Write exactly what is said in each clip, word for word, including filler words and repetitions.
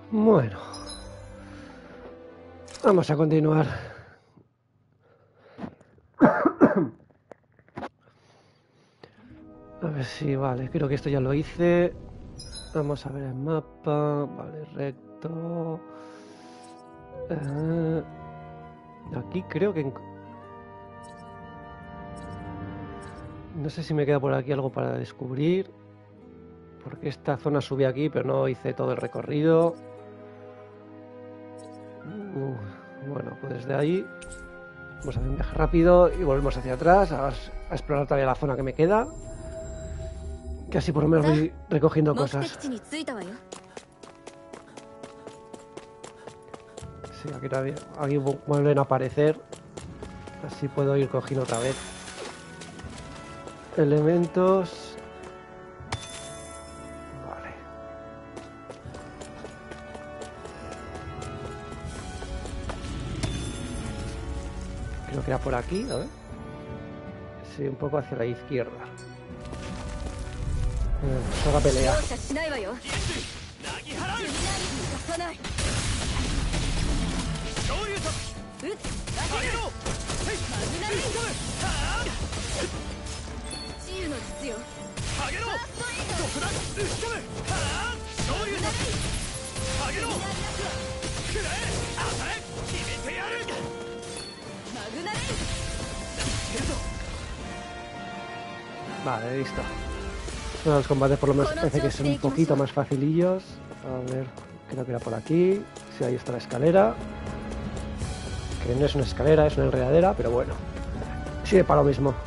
Bueno, vamos a continuar. A ver si, vale, creo que esto ya lo hice. Vamos a ver el mapa. Vale, recto. Uh, aquí creo que... No sé si me queda por aquí algo para descubrir. Porque esta zona subí aquí, pero no hice todo el recorrido. Uh, bueno, pues desde ahí vamos a hacer un viaje rápido y volvemos hacia atrás a, a explorar todavía la zona que me queda. Que así por lo menos voy recogiendo cosas. Sí, aquí, también, aquí vuelven a aparecer. Así puedo ir cogiendo otra vez elementos. Vale. Creo que era por aquí, a ver. Sí, un poco hacia la izquierda. Toca pelea. Vale, listo. Bueno, los combates por lo menos parece que son un poquito más facilillos. A ver, creo que era por aquí. Sí, ahí está la escalera. Que no es una escalera, es una enredadera, pero bueno. Sirve para lo mismo.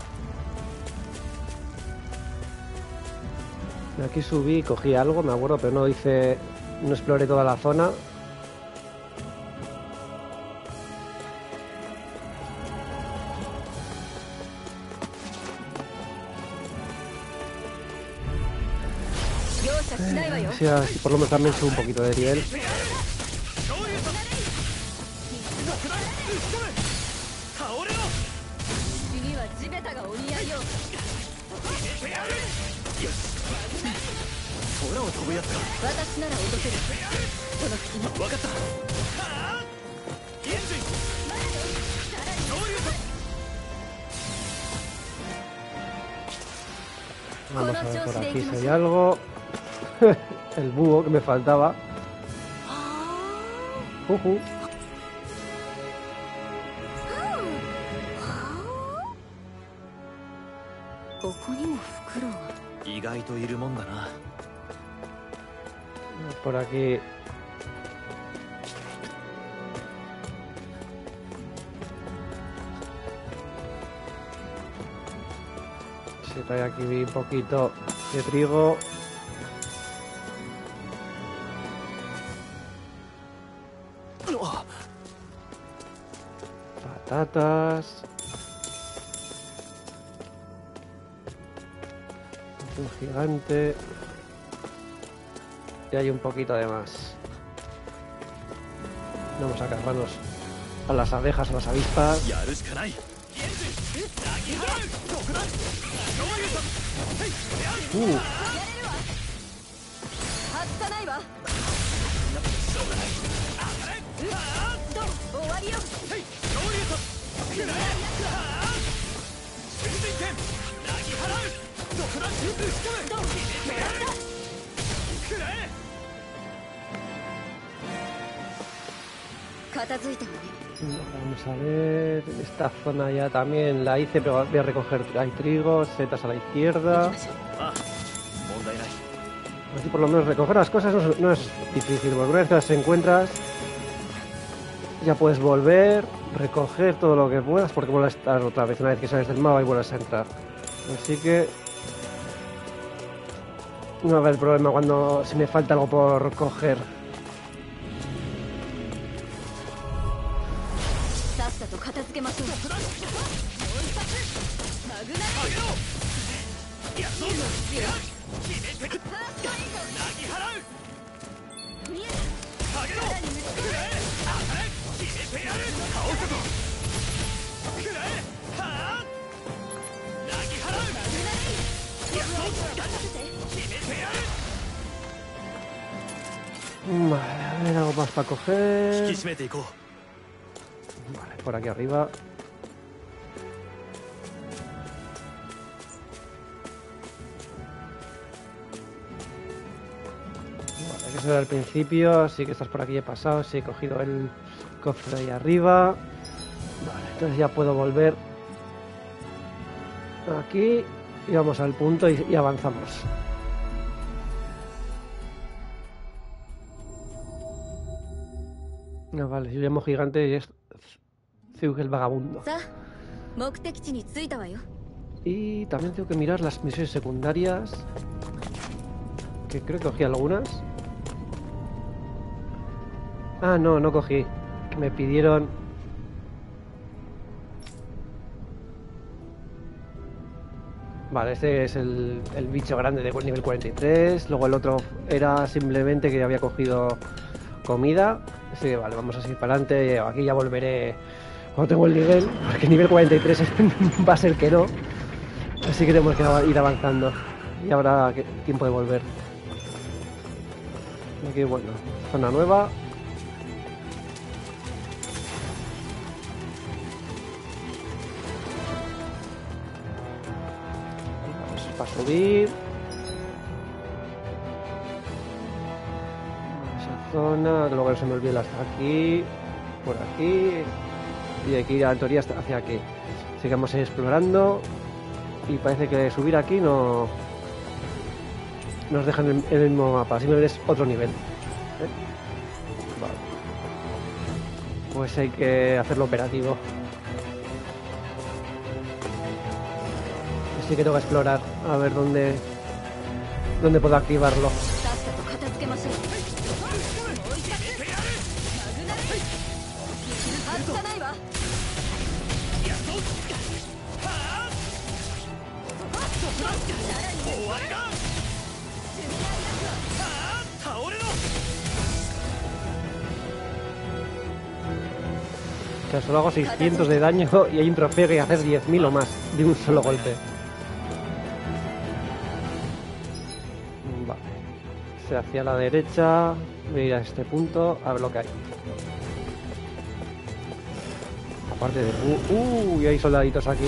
Aquí subí, cogí algo, me acuerdo, pero no hice... No exploré toda la zona. Sí, así por lo menos también subo un poquito de nivel. Vamos a ver por aquí si hay algo. El búho que me faltaba. Uh -huh. Por aquí. Si trae aquí un poquito de trigo. Patatas. Un gigante. Y hay un poquito de más. Vamos a cargarnos a las abejas, a las avispas. Uh. Vamos a ver, esta zona ya también la hice, pero voy a recoger, hay trigo, setas a la izquierda. Aquí por lo menos recoger las cosas no es, no es difícil, porque una vez que las encuentras ya puedes volver, recoger todo lo que puedas, porque vuelves a estar otra vez una vez que sales del mapa y vuelves a entrar. Así que no va a haber problema cuando si me falta algo por coger. Vale, a ver, algo más para coger. Vale, por aquí arriba. Vale, que eso era al principio, así que estás por aquí, he pasado, sí, he cogido el cofre de ahí arriba. Vale, entonces ya puedo volver aquí y vamos al punto y, y avanzamos. No, vale, yo llamo gigante y es Zeug el vagabundo. Y también tengo que mirar las misiones secundarias, que creo que cogí algunas. Ah, no, no cogí. Que me pidieron... Vale, este es el, el bicho grande de nivel cuarenta y tres. Luego el otro era simplemente que había cogido comida. Así que vale, vamos a seguir para adelante. Aquí ya volveré cuando tengo el nivel, porque el nivel cuarenta y tres va a ser que no. Así que tenemos que ir avanzando. Y habrá tiempo de volver. Aquí, bueno, zona nueva. Vamos para subir. Esa zona, luego se me olvida hasta aquí, por aquí. Y hay que ir en teoría hacia aquí. Así que vamos a ir explorando. Y parece que subir aquí no nos dejan el, el mismo mapa, simplemente es otro nivel. ¿Eh? Vale. Pues hay que hacerlo operativo. Así que tengo que explorar a ver dónde dónde puedo activarlo. O sea, solo hago seiscientos de daño y hay un trofeo que hacer diez mil o más de un solo golpe. Vale. Se hacia la derecha. Voy a ir a este punto a ver lo que hay. Aparte de... Uh, uh, y hay soldaditos aquí.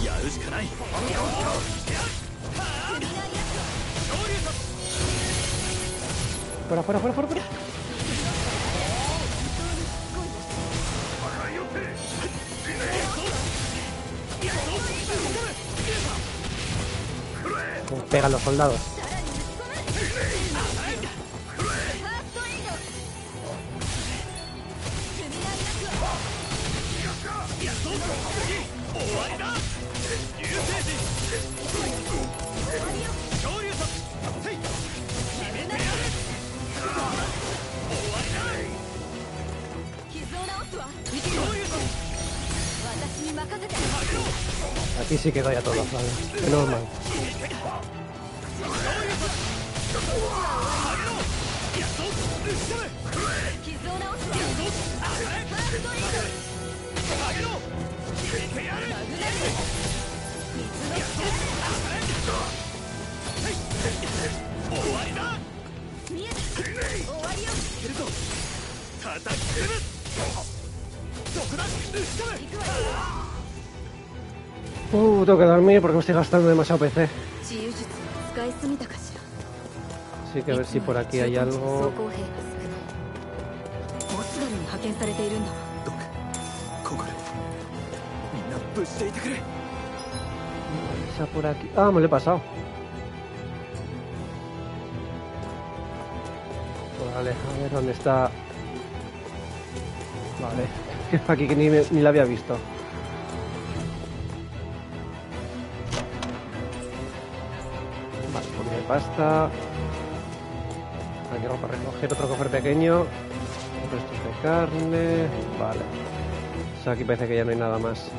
Fuera, fuera, fuera, fuera, fuera. Como pegan los soldados. Aquí sí que doy a todos, vale. Menos mal. Uh, tengo que dormir porque me estoy gastando demasiado P C. Así que a ver si por aquí hay algo. Esa por aquí. Ah, me lo he pasado. Vale, a ver dónde está. Vale, aquí que ni, ni la había visto. Vale, comida de pasta. Aquí vamos para recoger otro cofre pequeño. Restos de carne. Vale. O sea, aquí parece que ya no hay nada más.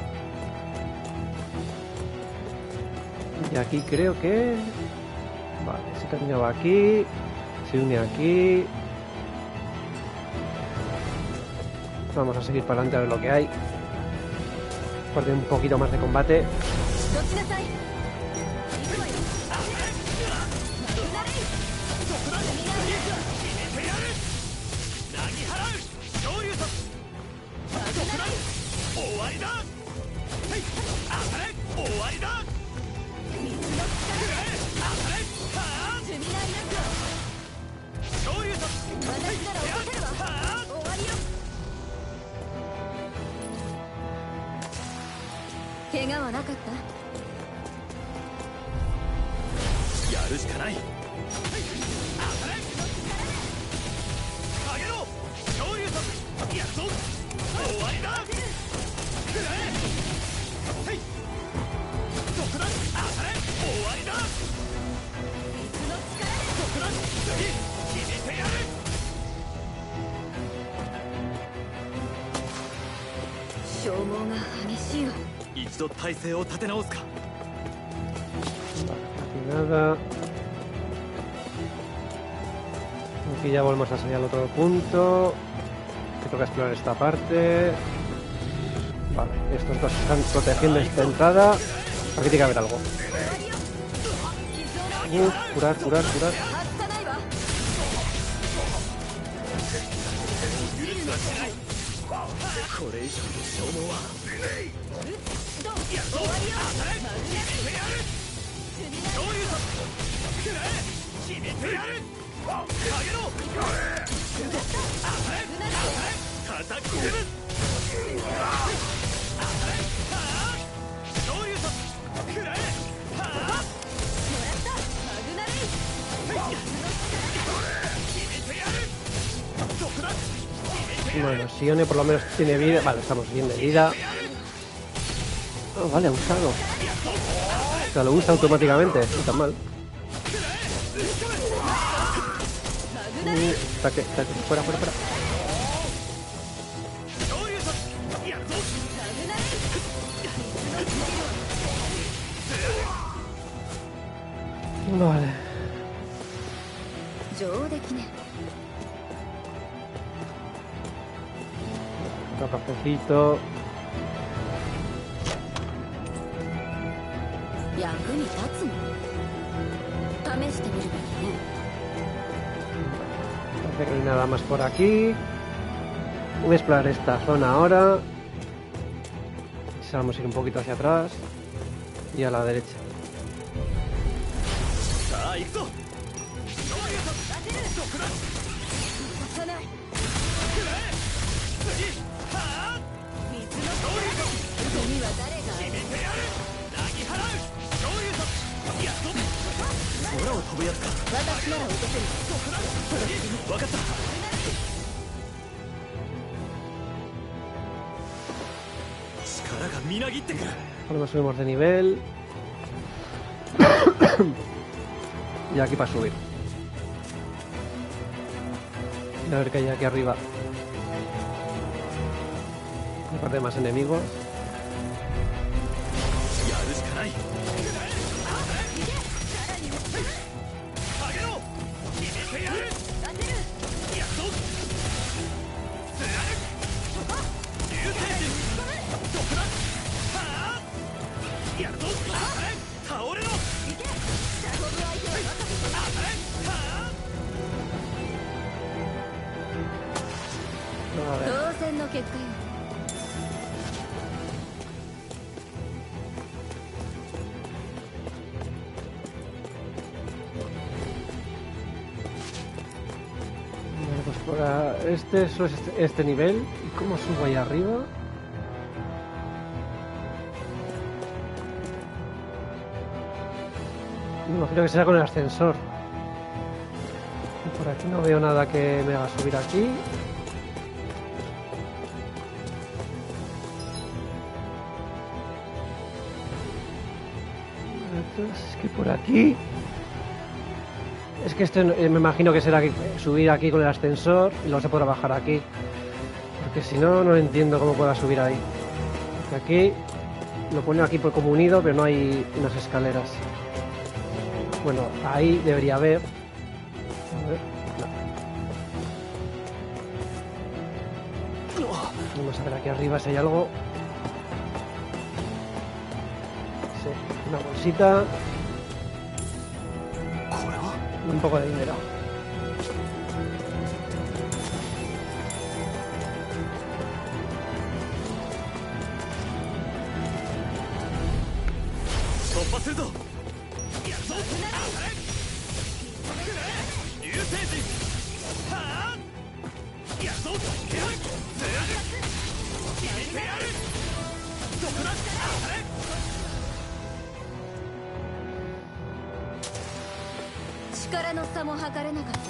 Y aquí creo que... Vale, se terminaba aquí. Se une aquí. Vamos a seguir para adelante a ver lo que hay. Porque un poquito más de combate. かった。 やるしかない。 消耗が激しいわ。 一度体勢を立て直すか。 Nada. Aquí ya volvemos a salir al otro punto. Que toca explorar esta parte. Vale, estos dos están protegiendo esta entrada. Aquí tiene que haber algo. Uf, curar, curar, curar. Bueno, Sione por lo menos tiene vida. Vale, estamos bien de vida. Oh, vale, ha usado. O sea, lo usa automáticamente. No tan mal. Uh, ataque, ataque. Fuera, fuera, fuera. Vale. Otro cafecito. Parece que no hay nada más por aquí. Voy a explorar esta zona ahora. Vamos a ir un poquito hacia atrás y a la derecha. Ahora nos subimos de nivel. Y aquí para subir. A ver qué hay aquí arriba. Un par de más enemigos. Este es este, este nivel. ¿Y cómo subo ahí arriba? Me imagino que será con el ascensor. Y por aquí no veo nada que me haga subir aquí. Entonces, es que por aquí... Es que este me imagino que será que subir aquí con el ascensor y luego se podrá bajar aquí. Porque si no, no entiendo cómo pueda subir ahí. Porque aquí lo pone aquí por como unido, pero no hay unas escaleras. Bueno, ahí debería haber. A ver, no. Vamos a ver aquí arriba si hay algo. Sí, una bolsita. Un poco de dinero. 力の差も測れなかったね。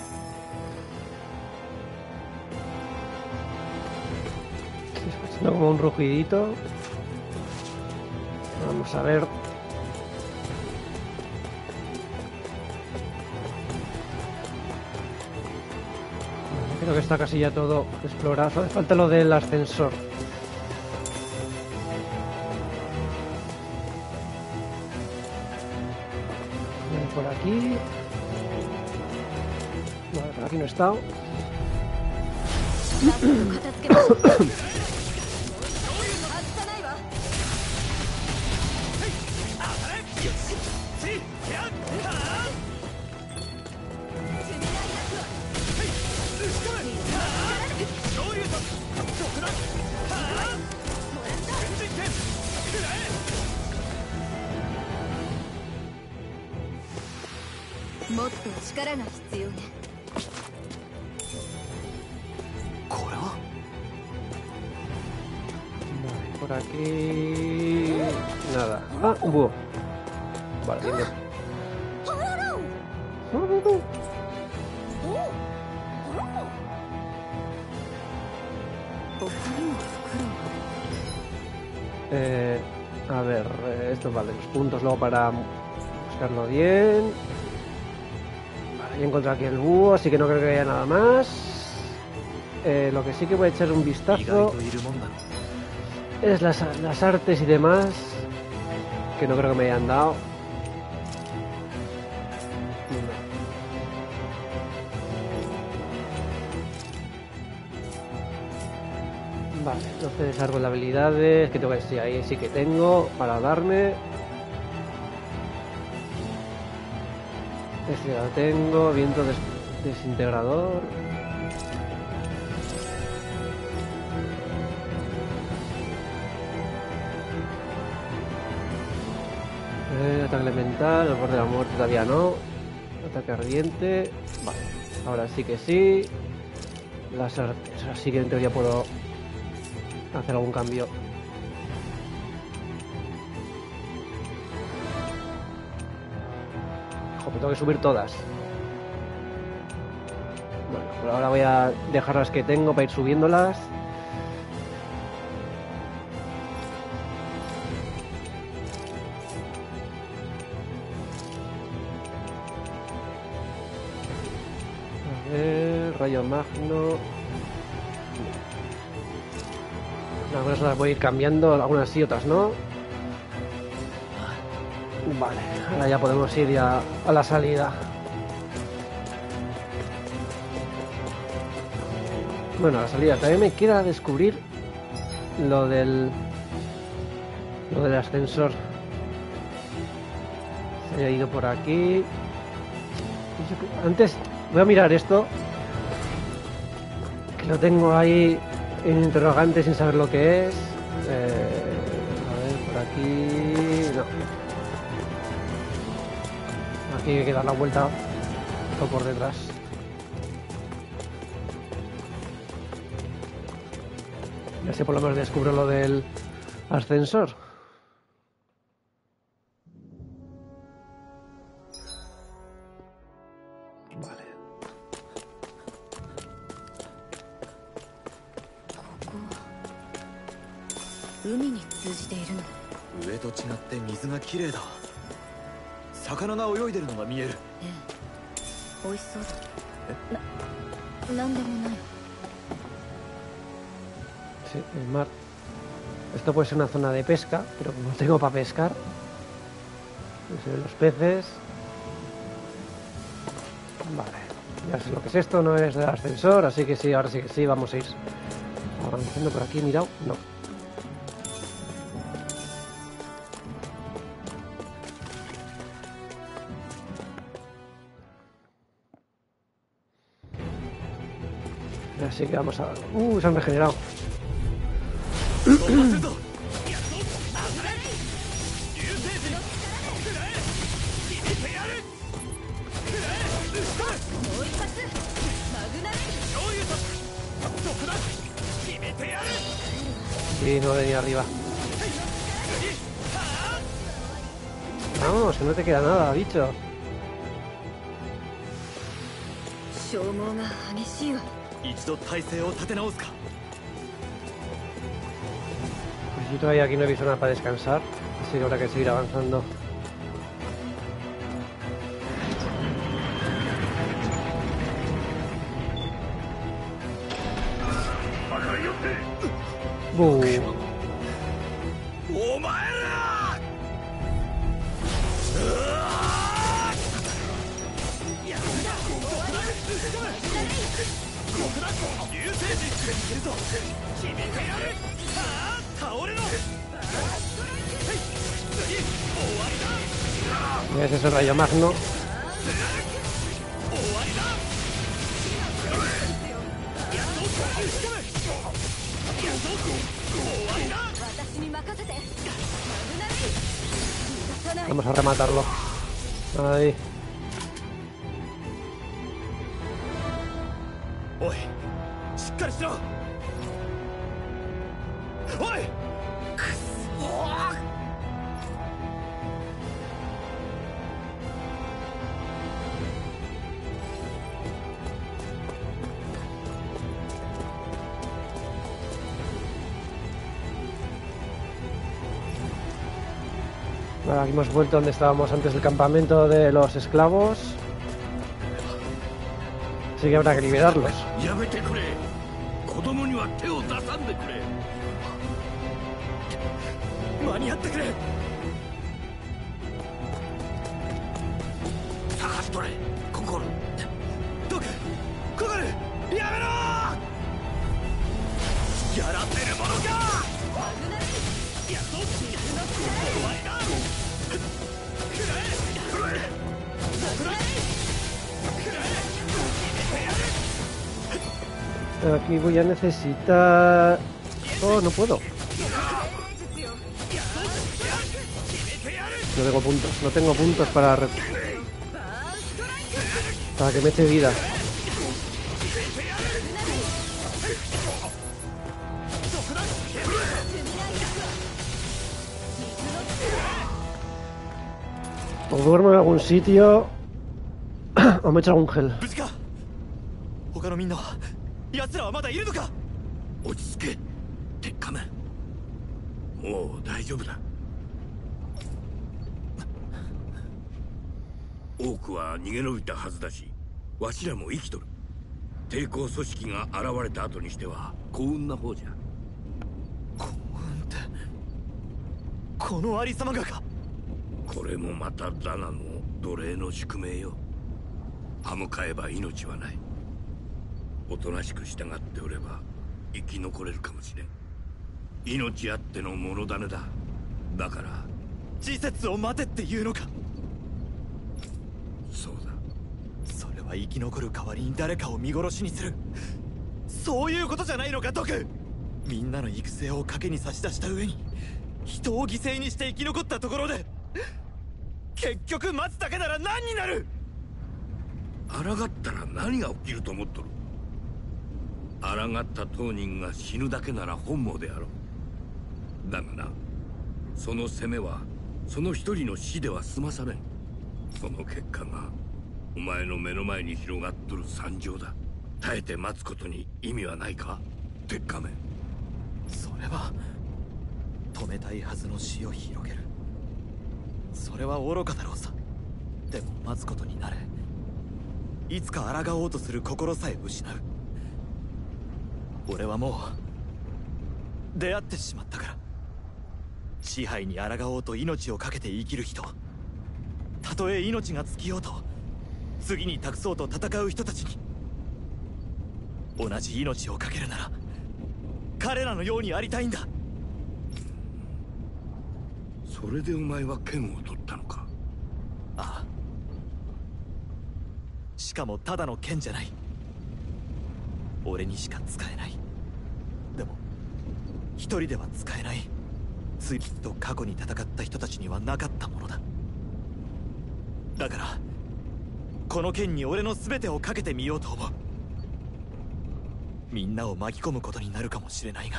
Escuchando como un rugidito. Vamos a ver. Creo que está casi ya todo explorado. Hace falta lo del ascensor. Por aquí. Vale, por aquí no he estado. Por aquí... nada. Ah, un búho. Vale, bien, bien. Eh, a ver, eh, esto vale, los puntos luego para buscarlo bien. Vale, ya encontré aquí el búho, así que no creo que haya nada más. Eh, lo que sí que voy a echar un vistazo es las, las artes y demás, que no creo que me hayan dado. No. Vale, entonces árbol de habilidades, que tengo que decir, ahí sí que tengo para darme. Este ya lo tengo, viento des desintegrador. Eh, ataque elemental, el borde de la muerte todavía no. Ataque ardiente. Vale, ahora sí que sí. Las artes, ahora sí que en teoría puedo hacer algún cambio. Joder, tengo que subir todas. Bueno, por ahora voy a dejar las que tengo para ir subiéndolas. Rayo magno. Algunas las voy a ir cambiando, algunas sí, otras no. Vale, ahora ya podemos ir ya a la salida. Bueno, a la salida también me queda descubrir lo del lo del ascensor. Se ha ido por aquí. Antes voy a mirar esto, que lo tengo ahí en interrogante sin saber lo que es. Eh, a ver, por aquí... no. Aquí hay que dar la vuelta todo por detrás. Ya sé, por lo menos descubro lo del ascensor. Vale. 海に通じているの。 上と違って水がきれいだ。魚が泳いでるのが見える。 ええ、美味しそうだ。な、なんでもない。 Sí, el mar. Esto puede ser una zona de pesca, pero como no tengo para pescar, se ven los peces. Vale, ya sé lo que es esto, no es del ascensor, así que sí, ahora sí que sí, vamos a ir avanzando por aquí, mirad, no. Así que vamos a... Uh, se han regenerado. Sí, no venía arriba. Vamos, que no te queda nada, bicho. 消耗が激しいわ。 一度体勢を立て直すか。 Pues yo todavía aquí no he visto nada para descansar, así que habrá que seguir avanzando. ¡Buu! ¿Ves ese rayo magno? Vamos a rematarlo. Ahí. ¡Oye! ¡Shikari! ¡Oye! Bueno, aquí hemos vuelto donde estábamos antes del campamento de los esclavos. Así que habrá que liberarlos. Aquí voy a necesitar... Oh, no puedo. No tengo puntos, no tengo puntos para... Re... Para que me eche vida. O duermo en algún sitio o me echo algún gel. 他のみんなは奴らはまだいるのか。落ち着け、鉄仮面。もう大丈夫だ。多くは逃げ延びたはずだし、わしらも生きとる。抵抗組織が現れた後にしては幸運な方じゃ。幸運ってこのありさまがか。これもまたダナの奴隷の宿命よ。歯向かえば命はない。おとなしく従っておれば生き残れるかもしれん。命あっての物種だ。だから時節を待てって言うのか。そうだ。それは生き残る代わりに誰かを見殺しにする、そういうことじゃないのかドク。みんなの育成を賭けに差し出した上に人を犠牲にして生き残ったところで結局待つだけなら何になる。抗ったら何が起きると思っとる。抗った当人が死ぬだけなら本望であろう。だがな、その責めはその一人の死では済まされん。その結果がお前の目の前に広がっとる惨状だ。耐えて待つことに意味はないか、鉄仮面。それは止めたいはずの死を広げる。それは愚かだろうさ。でも待つことになれ。いつか抗おうとする心さえ失う。俺はもう出会ってしまったから。支配に抗おうと命を懸けて生きる人、たとえ命が尽きようと次に託そうと戦う人たちに同じ命を懸けるなら彼らのようにありたいんだ。それでお前は剣を取ったのか。ああ。しかもただの剣じゃない。俺にしか使えない。でも一人では使えない。ついきっと過去に戦った人たちにはなかったものだ。だからこの剣に俺の全てをかけてみようと思う。みんなを巻き込むことになるかもしれないが。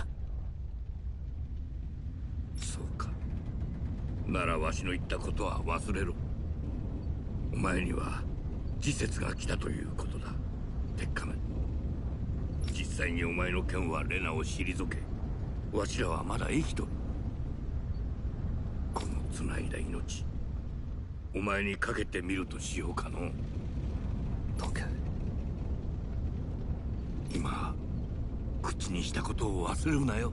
そうか。ならわしの言ったことは忘れろ。お前には時節が来たということだ。 鉄仮面。実際にお前の剣はレナを退け、わしらはまだ生きとる。この繋いだ命、お前にかけてみるとしようかの。 ドク、 今口にしたことを忘れるなよ。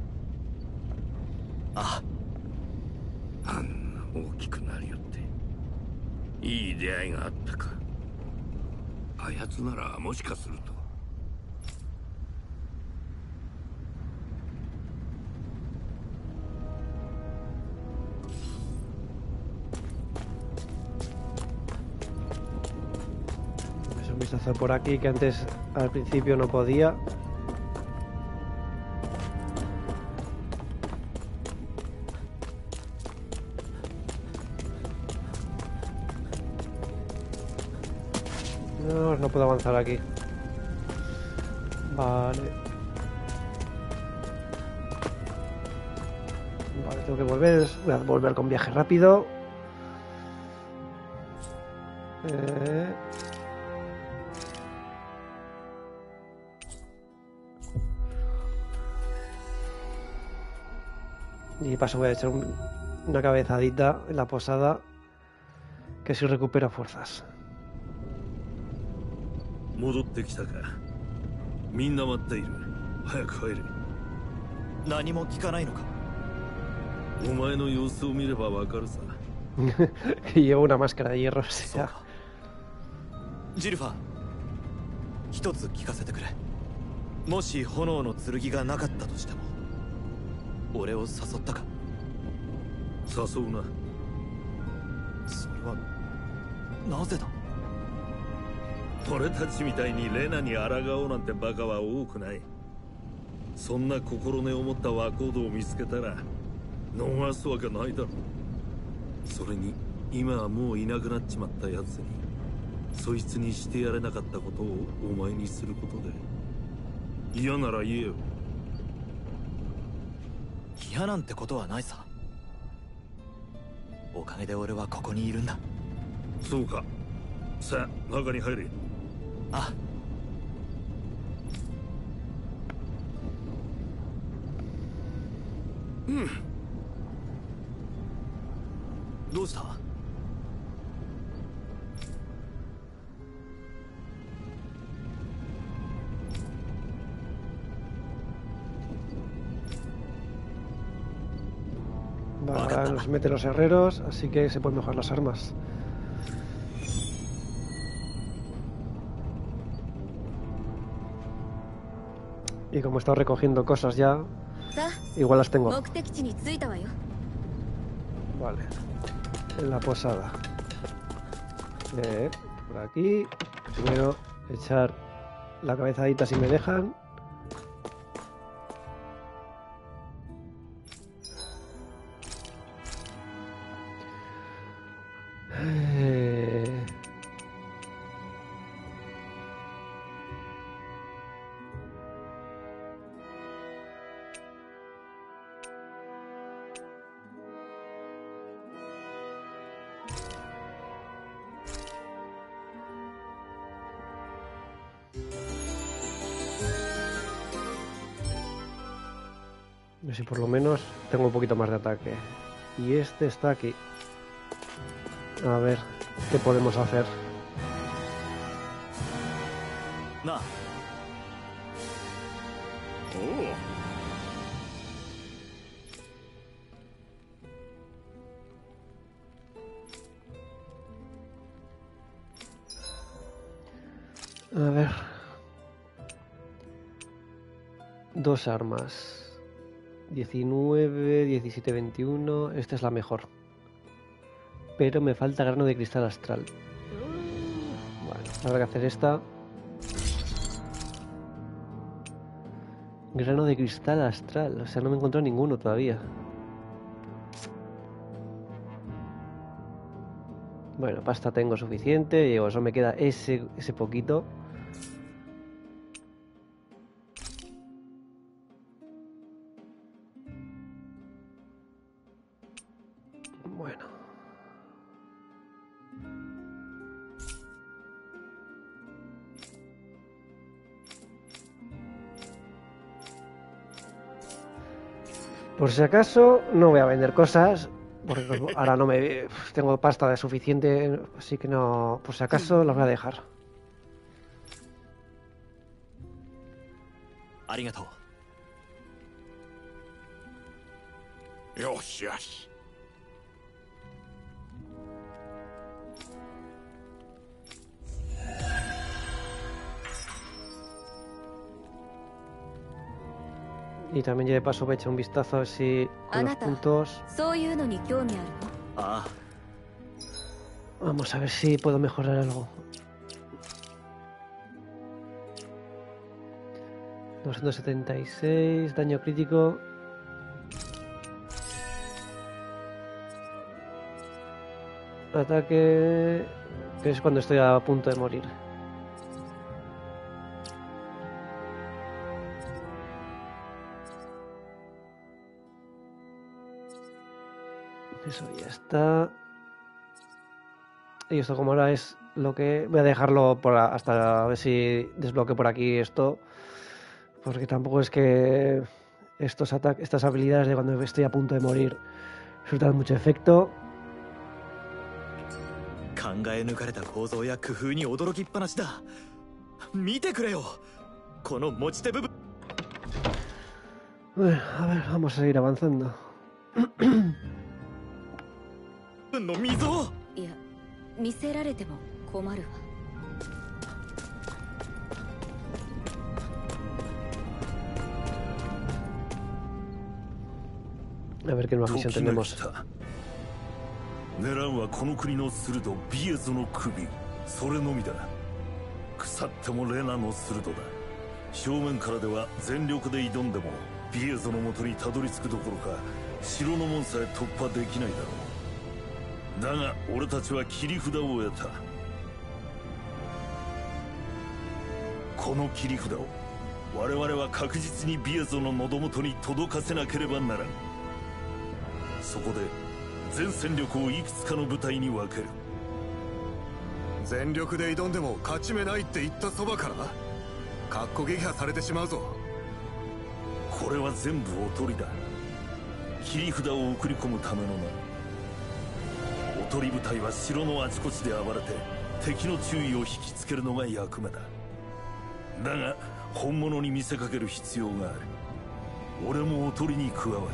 ああんな大きくなりよっていい出会いがあったか。あやつならもしかすると。 Un vistazo por aquí, que antes al principio no podía. No, no puedo avanzar aquí. Vale. Vale, tengo que volver. Voy a volver con viaje rápido. Eh... Y paso voy a echar un, una cabezadita en la posada, que si recupera fuerzas. 戻ってきたか。みんな待っている。早く帰れ。 何も聞かないのか。 お前の様子を見ればわかるさ。 Llevo una máscara de hierro, o sea. ジルファー、一つ聞かせてくれ。もし炎の剣がなかったとしても俺を誘ったか。 誘うな。 それはなぜだ。 俺たちみたいにレナに抗おうなんてバカは多くない。そんな心根を持った若人を見つけたら逃すわけないだろう。それに今はもういなくなっちまったやつにそいつにしてやれなかったことをお前にすることで嫌なら言えよ。 嫌なんてことはないさ。おかげで俺はここにいるんだ。 そうか。さあ中に入れ。 あ、うん。どうした。 Vale, ahora nos meten los herreros, así que se pueden mejorar las armas. Y como he estado recogiendo cosas ya, igual las tengo. Vale, en la posada. Eh, por aquí. Primero echar la cabezadita si me dejan. Eh... A ver si por lo menos tengo un poquito más de ataque. Y este está aquí. A ver, ¿qué podemos hacer? No. Oh. A ver. Dos armas. diecinueve, diecisiete, veintiuno. Esta es la mejor. Pero me falta grano de cristal astral. Bueno, habrá que hacer esta. Grano de cristal astral. O sea, no me he encontrado ninguno todavía. Bueno, pasta tengo suficiente. Y solo me queda ese, ese poquito. Bueno. Por si acaso no voy a vender cosas, porque ahora no me tengo pasta de suficiente, así que no, por si acaso las voy a dejar. ありがとう。 よしよし。 Y también ya de paso voy a echar un vistazo a ver si con los puntos... そういうのに興味あるの？ ああ。 Vamos a ver si puedo mejorar algo. doscientos setenta y seis, daño crítico. Ataque... que es cuando estoy a punto de morir. Eso ya está. Y esto como ahora es lo que... voy a dejarlo por a... hasta a ver si desbloqueo por aquí esto. Porque tampoco es que estos ataques, estas habilidades de cuando estoy a punto de morir surtan mucho efecto. 考え抜かれた構造や工夫に驚きっぱなしだ。見てくれよ。この持ち手部分。 Bueno, a ver, vamos a seguir avanzando. の溝。 いや、見せられても困るわ。 A ver qué nueva misión tenemos. 狙うはこの国の鋭ビエゾの首、それのみだ。腐ってもレナの鋭だ。正面からでは全力で挑んでもビエゾの元にたどり着くどころか城の門さえ突破できないだろう。だが俺たちは切り札を得た。この切り札を我々は確実にビエゾの喉元に届かせなければならん。 そこで全戦力をいくつかの部隊に分ける。 全力で挑んでも勝ち目ないって言ったそばからかっこ撃破されてしまうぞ。 これは全部おとりだ。切り札を送り込むためのな。おとり部隊は城のあちこちで暴れて敵の注意を引きつけるのが役目だ。だが本物に見せかける必要がある。俺もおとりに加わる。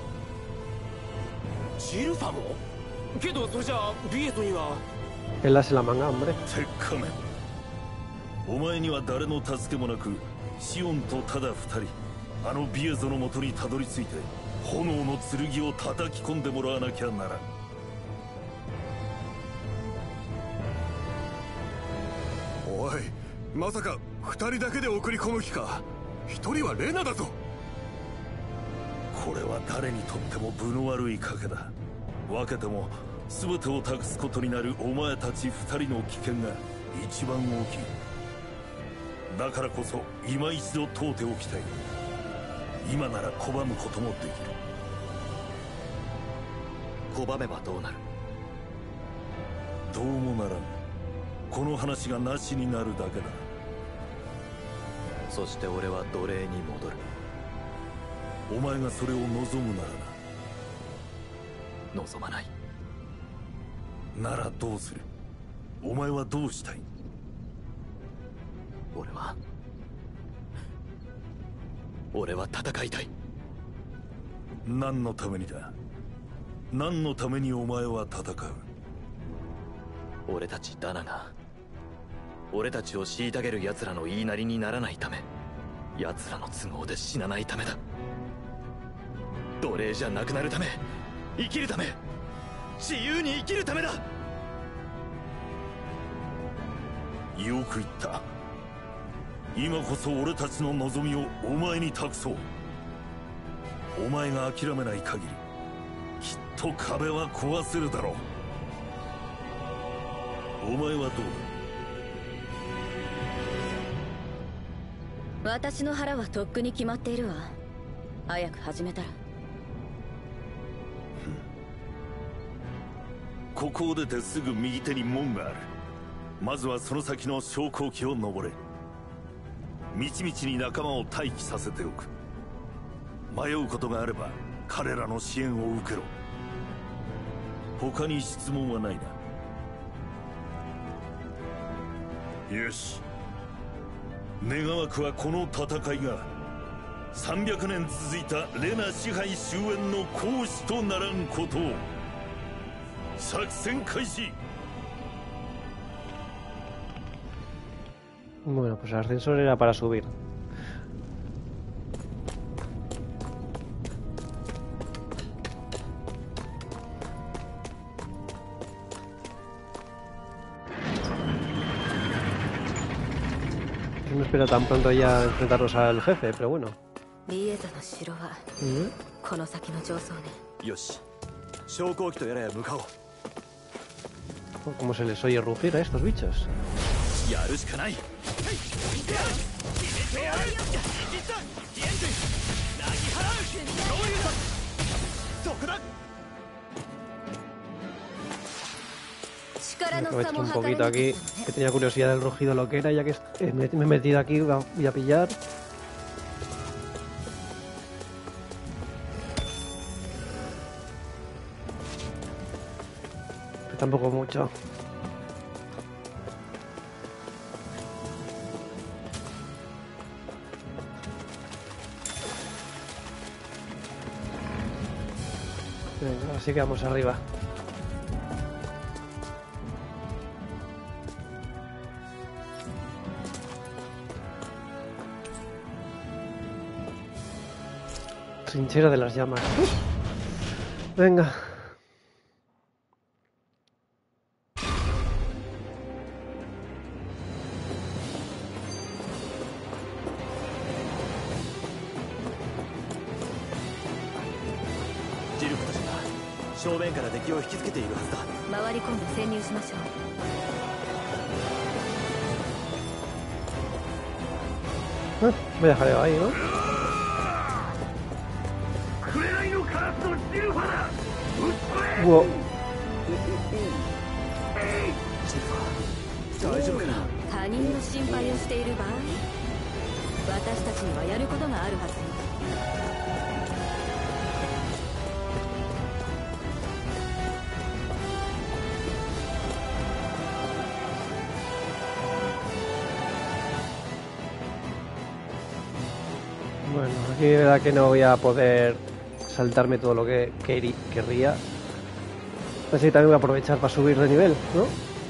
ジルファもけどそれじゃあビエゾには Él hace la manga, hombre. 鉄仮面。お前には誰の助けもなくシオンとただ二人あのビエゾの元にたどり着いて炎の剣を叩き込んでもらわなきゃならん。 おい、まさか二人だけで送り込む気か。一人はレナだぞ。 これは誰にとっても分の悪い賭けだ。分けても全てを託すことになるお前たち二人の危険が一番大きい。だからこそ今一度問うておきたい。今なら拒むこともできる。 拒めばどうなる？ どうもならん。この話がなしになるだけだ。 そして俺は奴隷に戻る。 お前がそれを望むならな。望まない。 ならどうする？お前はどうしたい？ 俺は俺は戦いたい。 何のためにだ？何のためにお前は戦う？ 俺たちダナが俺たちを虐げる奴らの言いなりにならないため、奴らの都合で死なないためだ。 奴隷じゃなくなるため、生きるため、自由に生きるためだ。 よく言った。今こそ俺たちの望みをお前に託そう。お前が諦めない限り、きっと壁は壊せるだろう。お前はどうだ？私の腹はとっくに決まっているわ。早く始めたら。 ここを出てすぐ右手に門がある。まずはその先の昇降機を登れ。道々に仲間を待機させておく。迷うことがあれば彼らの支援を受けろ。他に質問はないな。よし。願わくはこの戦いがさんびゃくねん続いたレナ支配終焉の行使とならんことを。作戦開始。 Bueno, pues el ascensor era para subir. No espero tan pronto ya enfrentarnos al jefe, pero bueno. ¿Mm? ¿Cómo se les oye rugir a estos bichos? Aprovecho un poquito aquí, que tenía curiosidad del rugido lo que era, ya que me he metido aquí, voy a pillar. Pero tampoco mucho. Venga, así que vamos arriba. Trinchera de las llamas. Venga. Ah, voy a dejarlo ahí, ¿no? Wow. Bueno, aquí de verdad que no voy a poder saltarme todo lo que querí, querría. Así que también voy a aprovechar para subir de nivel, ¿no?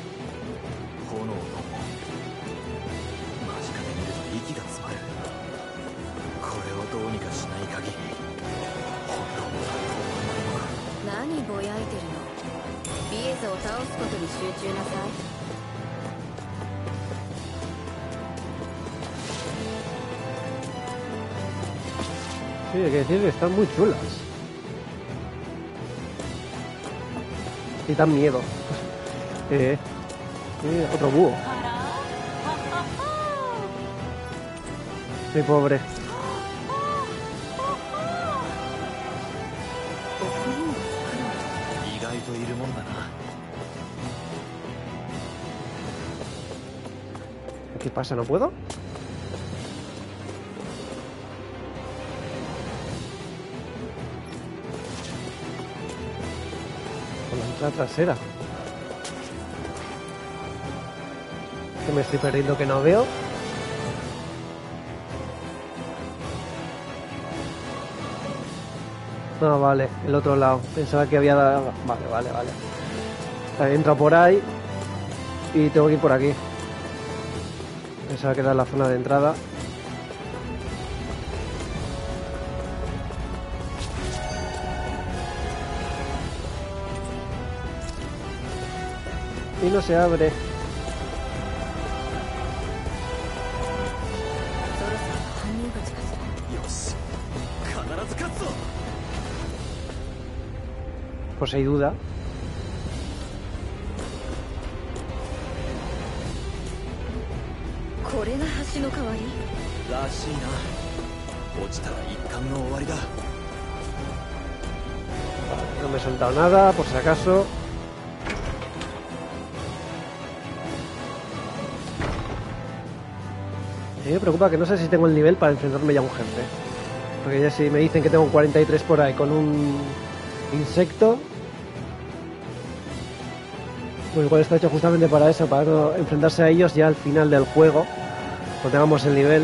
Sí, hay que decir que están muy chulas. Y dan miedo. Eh, eh, otro búho. Mi pobre. ¿Qué pasa? ¿No puedo? Por la entrada trasera. Que me estoy perdiendo que no veo. No, vale, el otro lado. Pensaba que había dado... Vale, vale, vale. Entra por ahí y tengo que ir por aquí. Pensaba que era la zona de entrada. Y no se abre. Por si hay duda. No me he soltado nada, por si acaso. A mí me preocupa que no sé si tengo el nivel para enfrentarme ya a un jefe. Porque ya si me dicen que tengo un cuarenta y tres por ahí con un insecto, pues igual está hecho justamente para eso, para no enfrentarse a ellos ya al final del juego, cuando tengamos el nivel.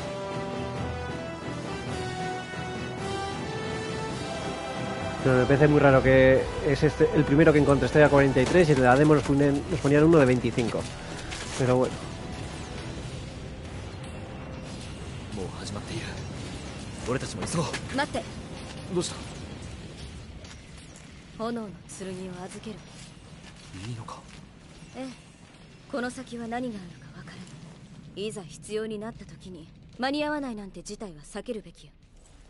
Pero me parece muy raro que es este, el primero que encontré esté a cuarenta y tres y en la demo nos ponían, nos ponían uno de veinticinco. Pero bueno. もう始まっている。俺たちも急ごう。 待って。 どうした？ 炎の剣を預ける。 いいのか？ ええ。この先は何があるかわからない。いざ必要になった時に間に合わないなんて事態は避けるべきよ。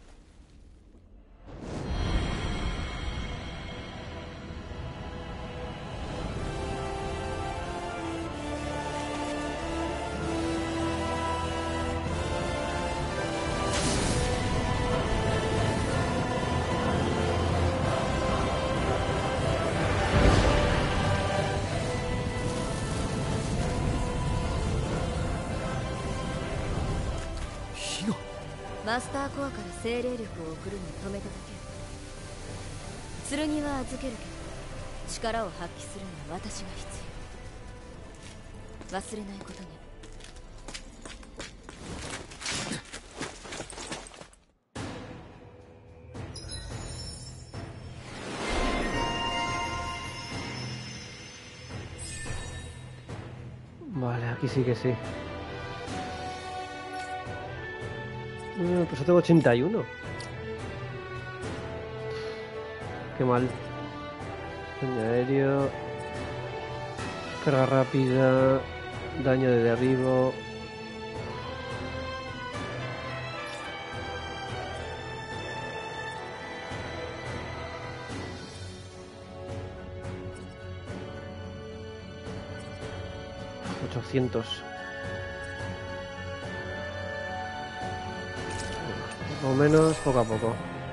マスターコアから精霊力を送るのを止めただけ。剣は預けるけど力を発揮するのは私が必要。忘れないことね。 Vale, aquí sí que sí. Pues yo tengo ochenta y uno. Qué mal. Daño aéreo. Carga rápida. Daño de derribo. ochocientos. O menos, poco a poco.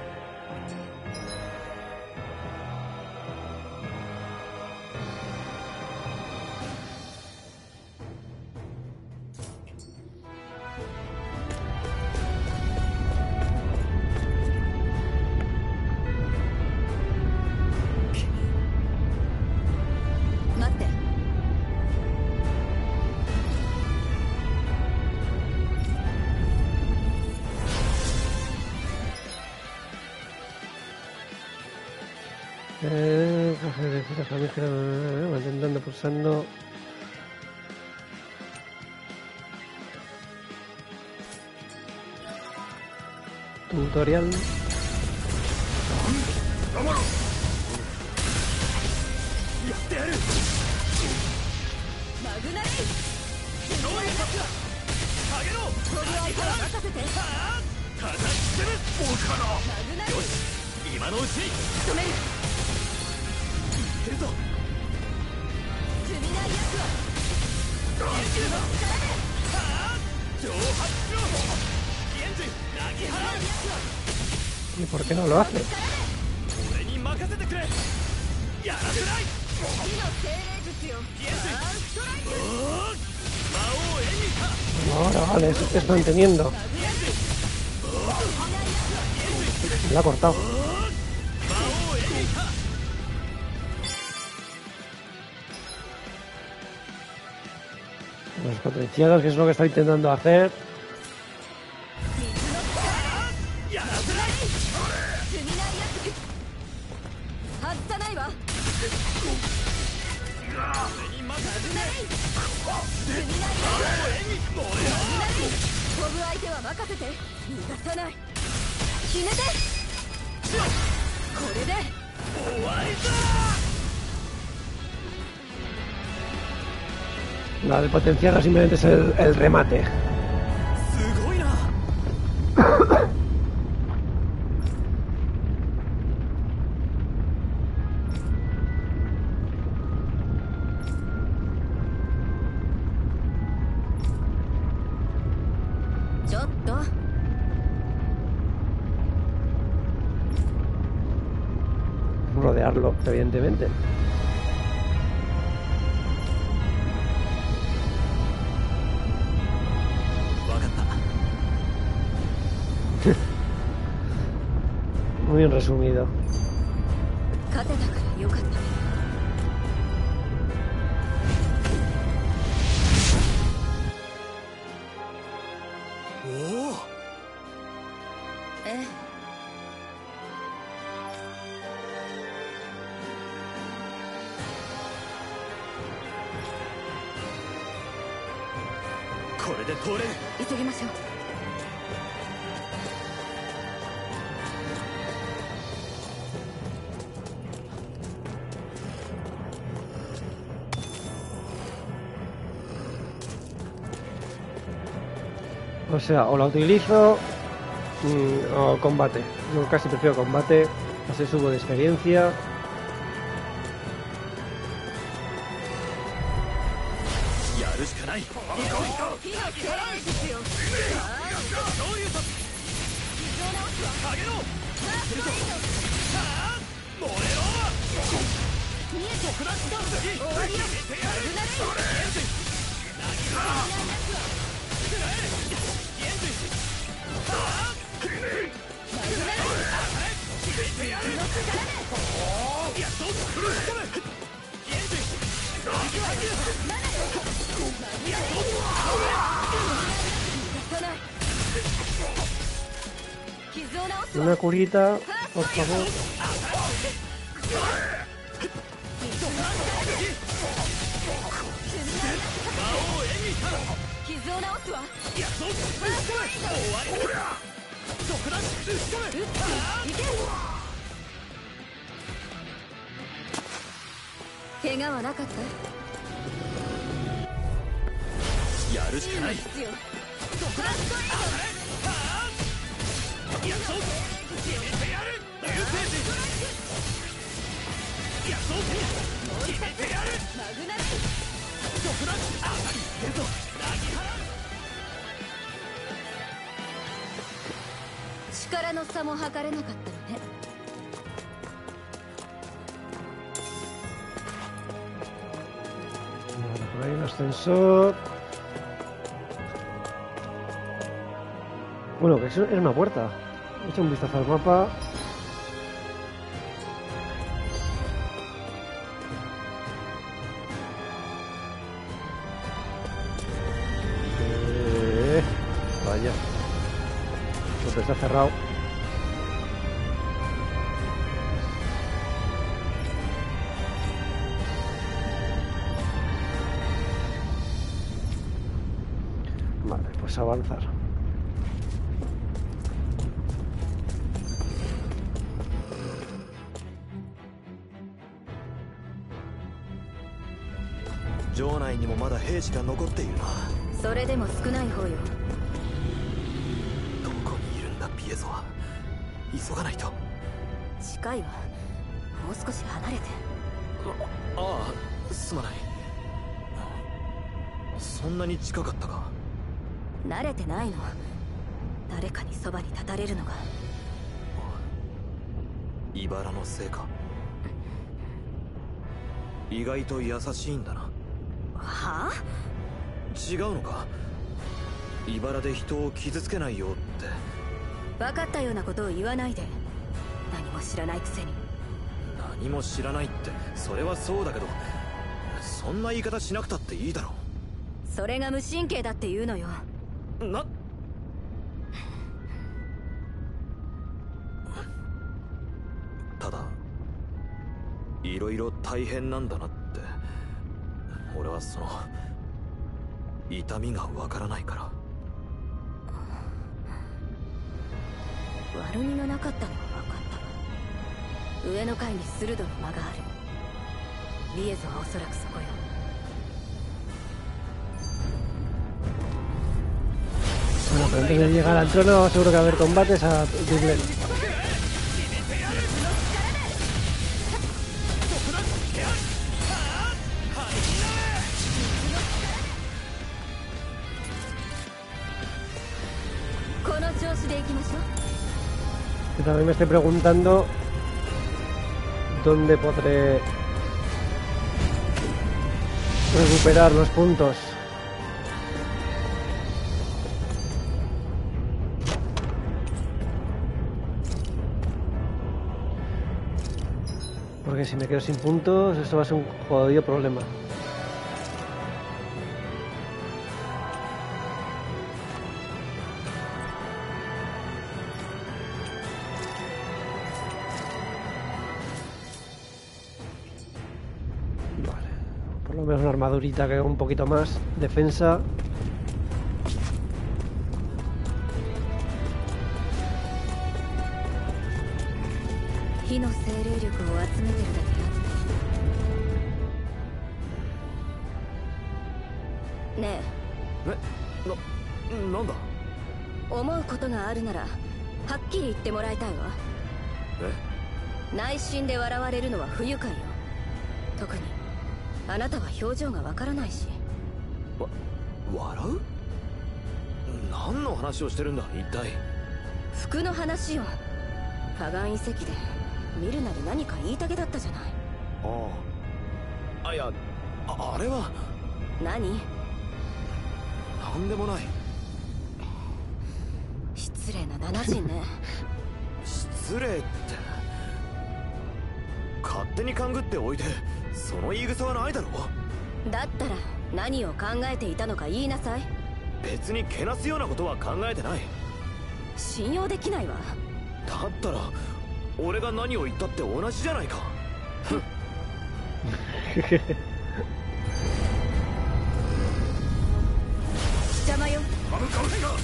Eh, manteniendo pulsando. Tutorial. ¿Y por qué no lo hace? Ahora vale, eso te estoy entendiendo. Me la ha cortado. Los potenciados, que es lo que está intentando hacer. La de potenciarla simplemente es el, el remate. Rodearlo, evidentemente. Muy bien resumido. 勝てたからよかったね。 おお。 ええ。 これで通れる。 急ぎましょう。 O sea, o la utilizo mmm, o combate. Yo casi prefiero combate, así subo de experiencia. Una curita, por favor. Vale, por ahí un ascensor. Bueno, que eso era una puerta. He hecho un vistazo al mapa. Eh, vaya. Pues está cerrado. Vale, pues avanzar. それでも少ない方よ。 どこにいるんだピエゾは。急がないと。 近いわ。もう少し離れて。 ああ、すまない。そんなに近かったか。 慣れてないの。誰かにそばに立たれるのが。 茨のせいか。意外と優しいんだな。 はあ？ 違うのか。茨で人を傷つけないよって。 分かったようなことを言わないで。何も知らないくせに。 何も知らないってそれはそうだけど、そんな言い方しなくたっていいだろう。 それが無神経だって言うのよ。 なただいろいろ大変なんだなって。俺はその痛みがわからないから。 悪みのなかったのは分かった。上の階に鋭の間がある。リエゾはおそらくそこよ。 Bueno, pero antes de llegar al trono seguro que va a haber combates a Diblen. この調子で行きましょう。 Que también me estoy preguntando dónde podré recuperar los puntos. Porque si me quedo sin puntos, esto va a ser un jodido problema. Vale, por lo menos una armadurita que haga un poquito más. Defensa. ねえな、なんだ。 思うことがあるならはっきり言ってもらいたいわ。 え内心で笑われるのは不愉快よ。特にあなたは表情がわからないし。 わ笑う？何の話をしてるんだ一体。 服の話よ。パガン遺跡で見るなり何か言いたげだったじゃない。 ああ、あいや あ, あれは何？ なんでもない。 失礼な七人ね。 失礼って勝手に勘ぐっておいてその言い草はないだろ。 だったら何を考えていたのか言いなさい。 別にけなすようなことは考えてない。 信用できないわ。 だったら俺が何を言ったって同じじゃないか。 邪魔よ。 ハムカウスか。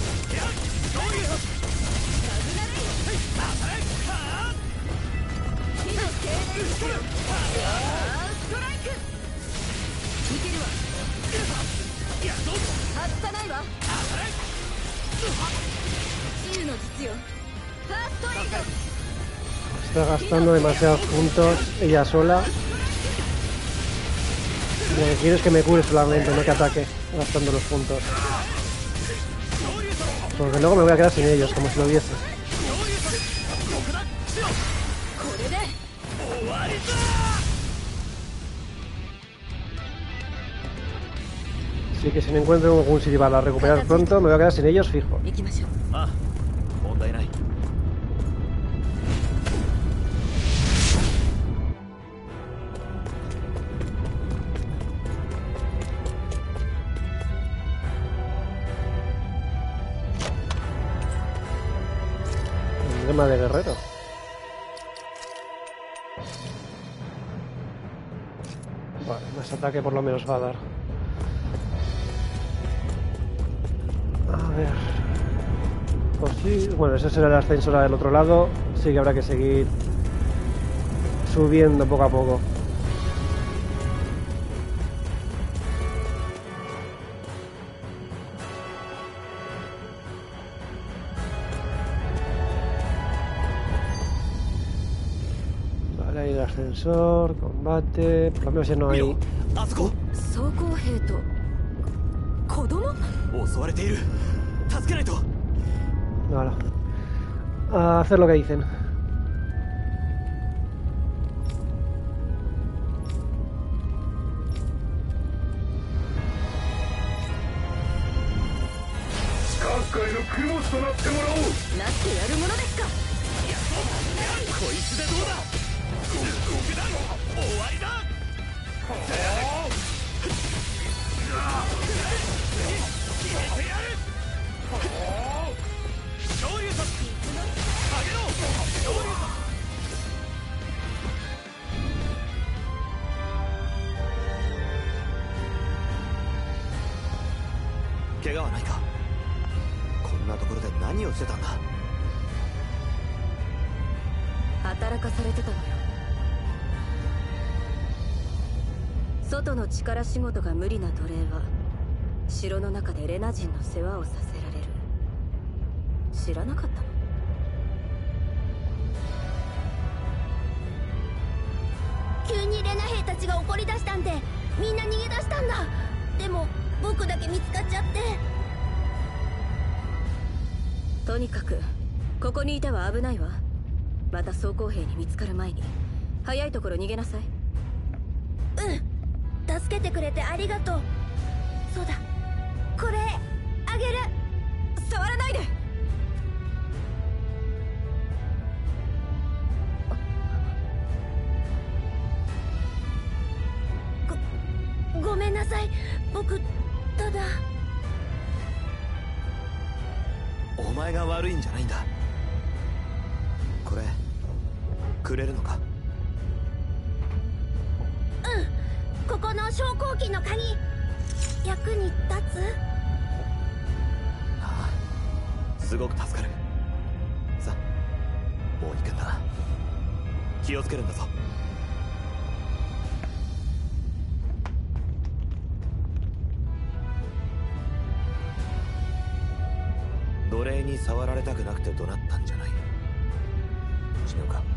火の経年ストライク。いけるわ。外さないわ。治癒の実よ。ファーストエイド。 Está gastando demasiados puntos ella sola. Lo que quiero es que me cure solamente, no que ataque gastando los puntos. Porque luego me voy a quedar sin ellos, como si lo viese. Así que si me encuentro algún sitio para recuperar pronto, me voy a quedar sin ellos fijo. Ah, 問題ない。 Emblema de guerrero. Vale, más ataque por lo menos va a dar. A ver. Pues sí, bueno, ese será el ascensor del otro lado. Sí que habrá que seguir subiendo poco a poco. Vale, ahí el ascensor, combate. Por lo menos ya no hay. あそこ。 装甲兵と子供？ 襲われている。助けないと。 Vale. A hacer lo que dicen. 外の力仕事が無理な奴隷は城の中でレナ人の世話をさせられる。知らなかったの？ 急にレナ兵たちが怒り出したんでみんな逃げ出したんだ。でも僕だけ見つかっちゃって。 とにかくここにいては危ないわ。また装甲兵に見つかる前に早いところ逃げなさい。 うん、助けてくれてありがとう。そうだ、これあげる。 触らないで。 前が悪いんじゃないんだ。これくれるのか？ うん、ここの昇降機の鍵役に立つ？ ああ、すごく助かる。さあもう行くんだ。気をつけるんだぞ。奴隷に触られたくなくて怒鳴ったんじゃない。違うか？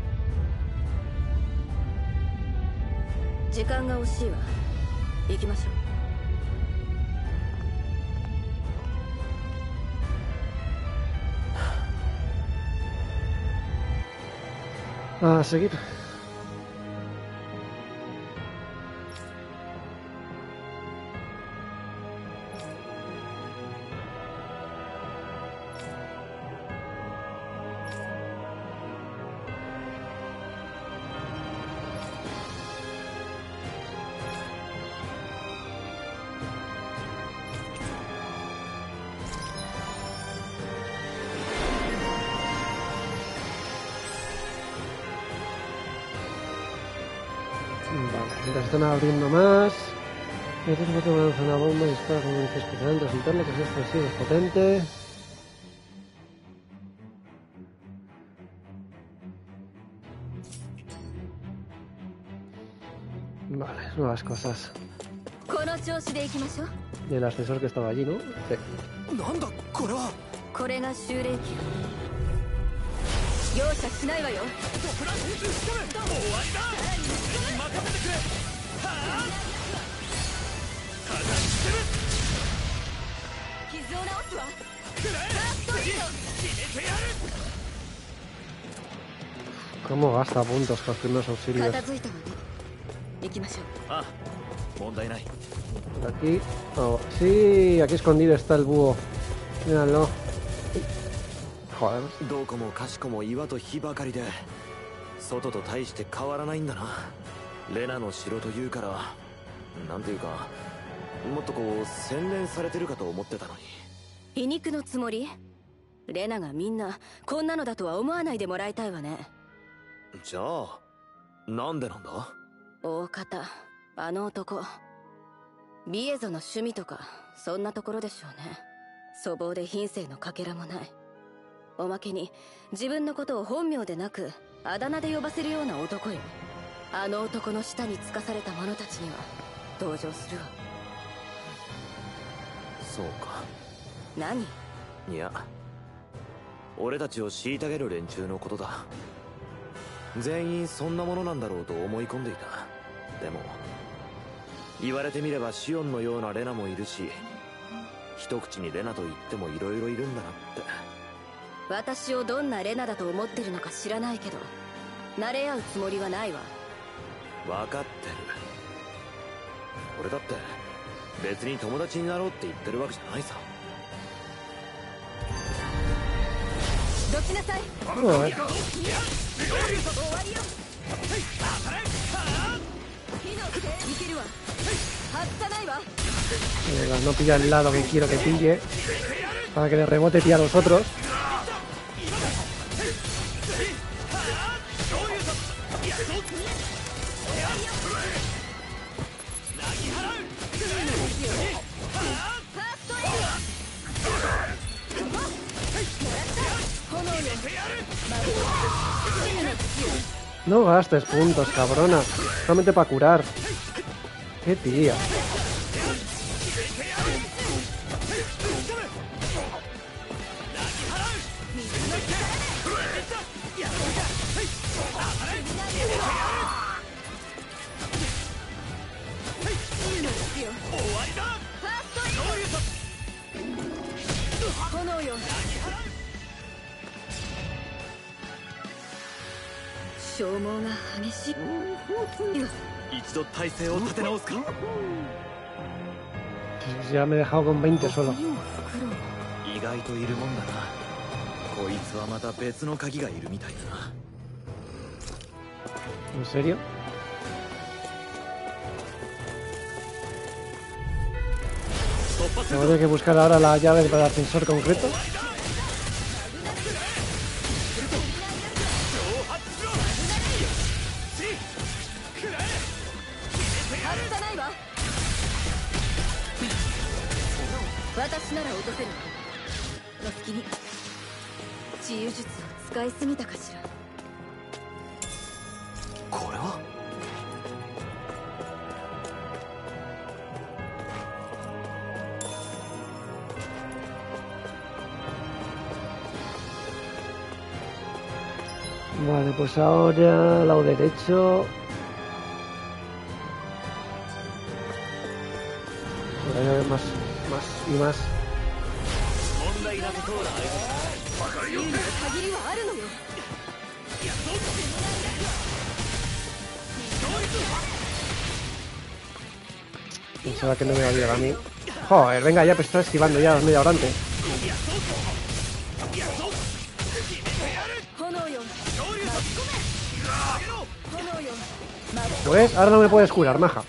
時間が惜しいわ。行きましょう。 A seguir. Vale, mientras están abriendo más. Este es un lanza una bomba y dispara con un inicio especial. Resultarle que es explosivo, es potente. Vale, nuevas cosas. Y el ascensor que estaba allí, ¿no? Sí. ¿Cómo gasta puntos con los primeros auxilios? Ah, por aquí. Oh, sí, aquí escondido está el búho. Míralo. Joder. どこもかしこも岩と火ばかりで外と大して変わらないんだな。レナの城というからなんていうかもっとこう洗練されてるかと思ってたのに。 皮肉のつもり？レナがみんなこんなのだとは思わないでもらいたいわね。 じゃあなんでなんだ？ 大方あの男ビエゾの趣味とかそんなところでしょうね。粗暴で品性のかけらもない。おまけに自分のことを本名でなくあだ名で呼ばせるような男よ。あの男の下につかされた者たちには同情するわ。 そうか。 何？ いや俺たちを虐げる連中のことだ。全員そんなものなんだろうと思い込んでいた。でも言われてみればシオンのようなレナもいるし、一口にレナと言ってもいろいろいるんだなって。 私をどんなレナだと思ってるのか知らないけど慣れ合うつもりはないわ。 分かってる。俺だって別に友達になろうって言ってるわけじゃないさ。 どきなさい。 Joder. Venga, no pilla el lado que quiero que pille para que le rebote tía a los otros. No gastes puntos, cabrona. Solamente para curar. Qué tía. Ya me he dejado con veinte solo. ¿En serio? ¿Tengo que buscar ahora la llave para el ascensor concreto? 私なら落とせる。の隙に治癒術を使いすぎたかしら。 これは Vale, pues ahora lado derecho. Por ahí hay más, más y más. 自由には限りはあるのよ。 Pensaba que no me iba a ayudar a mí. Joder, venga ya, pues está esquivando ya media hora antes. Pues ahora no me puedes curar, maja.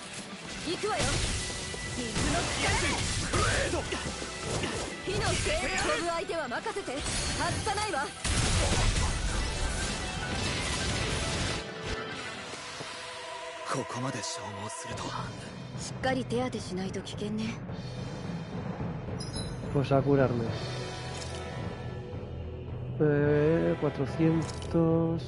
Pues a curarme. Eh, cuatrocientos.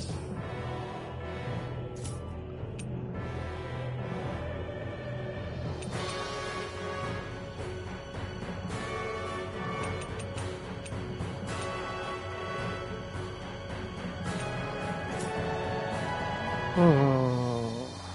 Oh.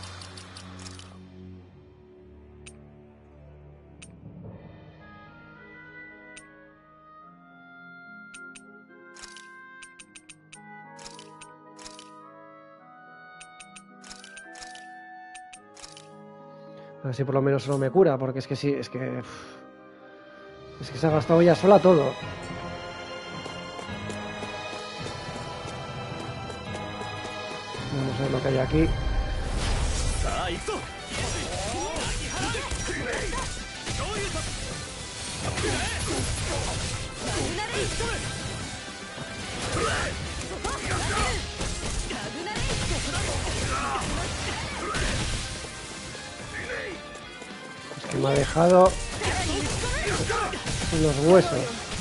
A ver si por lo menos no me cura, porque es que sí, es que... Es que se ha gastado ya sola todo. Vamos a ver lo que hay aquí. Es que me ha dejado los huesos.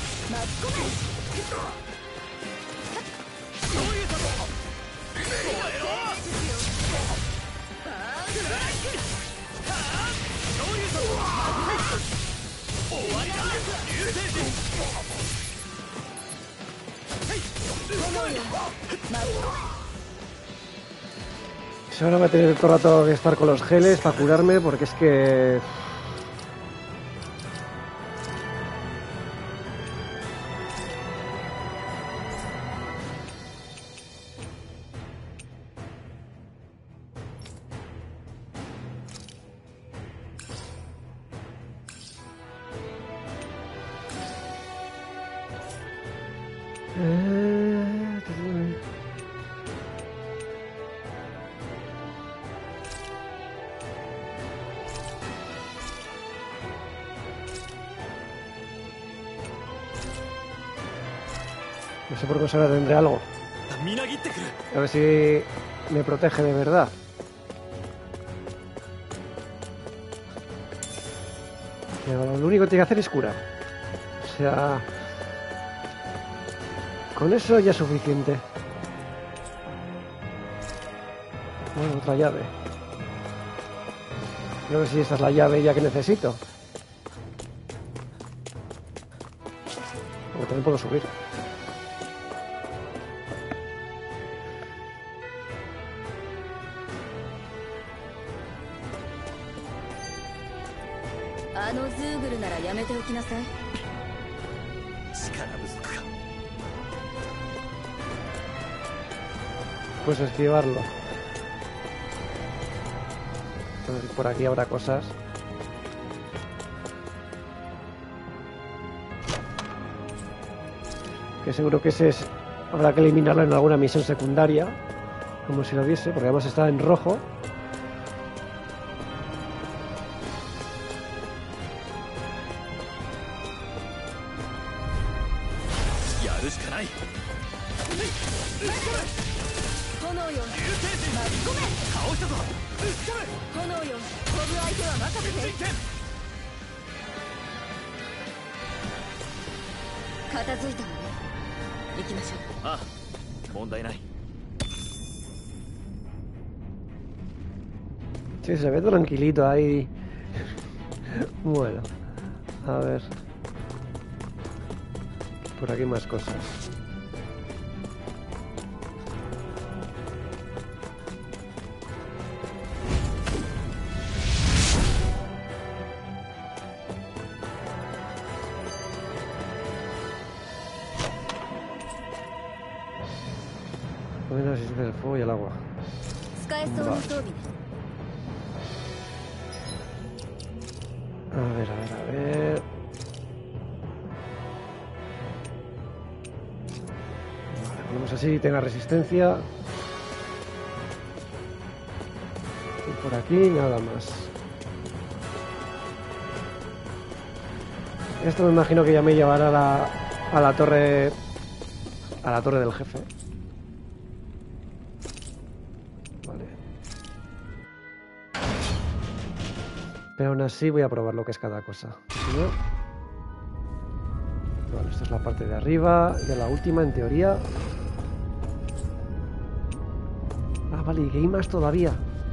Ahora voy a tener todo el rato que estar con los geles para curarme, porque es que... No sé por qué ahora tendré algo. A ver si me protege de verdad. Pero lo único que tiene que hacer es curar. O sea... Con eso ya es suficiente. Bueno, otra llave. A ver si esta es la llave ya que necesito. Porque también puedo subir. Pues esquivarlo. Por aquí habrá cosas. Que seguro que ese es... Habrá que eliminarlo en alguna misión secundaria. Como si lo viese, porque además está en rojo. 片付いたわね。行きましょう。 ああ、問題ない。 Sí, se ve tranquilito ahí. Bueno, a ver. Por aquí más cosas. Bueno, si es el fuego y el agua. A ver, a ver, a ver. Vale, ponemos así, tenga resistencia. Y por aquí nada más. Esto me imagino que ya me llevará a la, a la torre. A la torre del jefe. Pero aún así voy a probar lo que es cada cosa. Si no... Bueno, esta es la parte de arriba. Y la última, en teoría... Ah, vale, y que hay más todavía.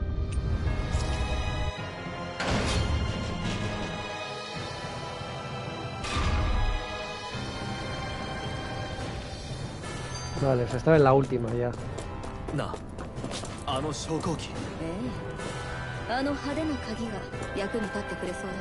Vale, o sea, estaba en la última ya. No. あの昇降機。 ええ、あの派手な鍵が役に立ってくれそうだ。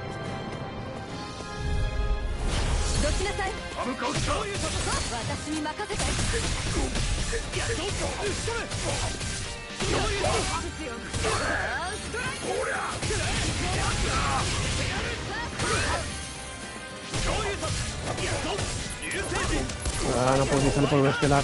どきなさい。アムカウスター。私に任せて。やどうぞ。それ。どういうですよ。あーストライク。ほら。どういうと。やどう。流星人。 Ah, no puedo utilizarlo por un estelar.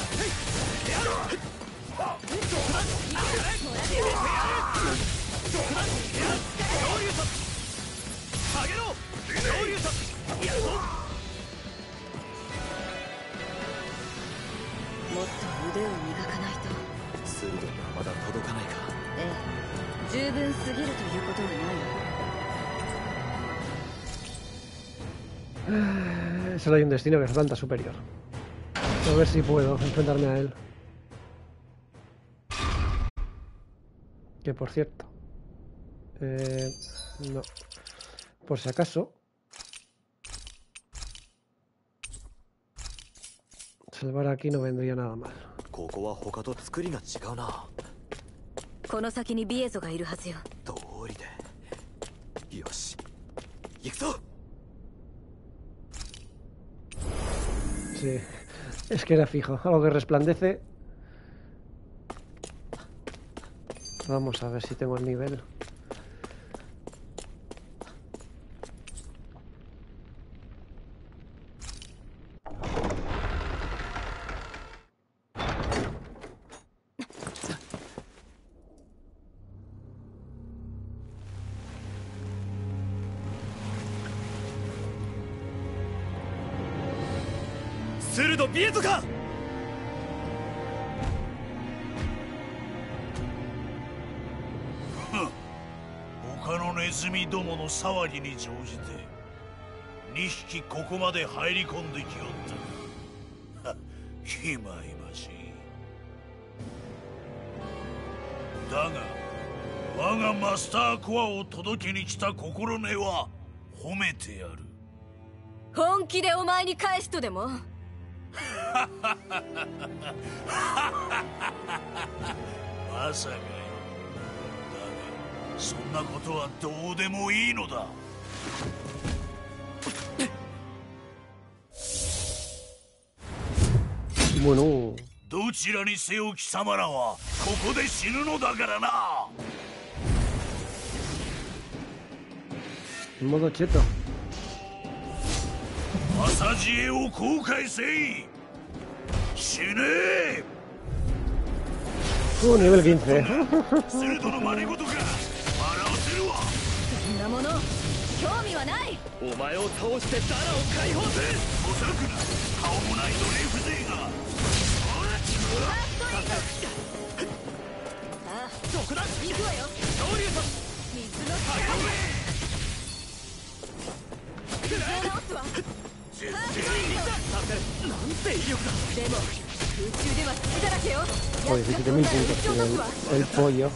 Solo hay un destino que es planta superior. A ver si puedo enfrentarme a él. Que por cierto... Eh, no. Por si acaso... Salvar aquí no vendría nada mal. ここは他と作りが違うな。 この先にビエゾがいるはずよ。 通りで。よし。行くぞ。 Sí, es que era fijo, algo que resplandece. Vamos a ver si tengo el nivel. 他のネズミどもの騒ぎに乗じてにひきここまで入り込んできよった。ひまいましい。だが我がマスターコアを届けに来た心根は褒めてやる。 本気でお前に返すとでも？ まさかよ。だがそんなことはどうでもいいのだ。 Bueno. どちらにせよ貴様らはここで死ぬのだからな。 Modo cheto. 朝知恵を後悔せい。死ねえ。 Uh, nivel quince. 鋭の真似事か。笑わせるわ。 そんなもの興味はない。 お前を倒してダラを解放する。 おそらくな顔もないドレイフ勢が。 ああ、どこだ。行くわよ。昇竜と水の力。水を直すわ。ハートリート。 Joder, diecisiete mil puntos tiene el, el pollo.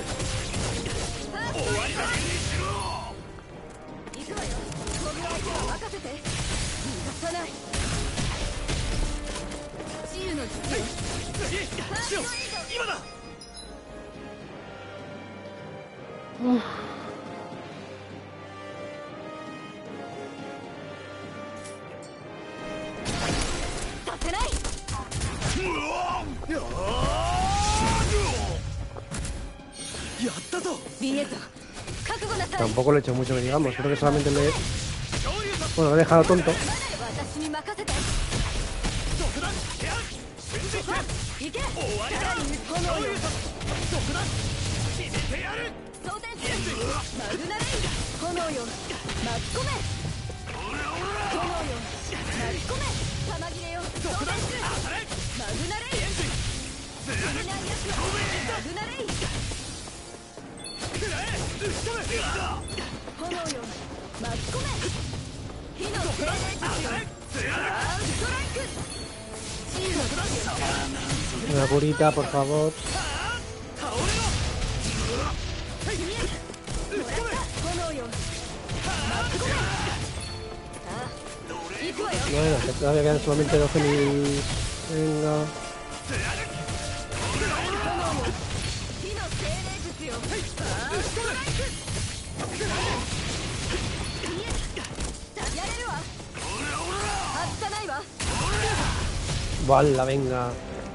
Uf. Tampoco le he hecho mucho que digamos, creo que solamente le he... Bueno, lo he dejado tonto. Una curita, por favor. Bueno, que todavía quedan solamente doce mil. Venga. Vale, venga.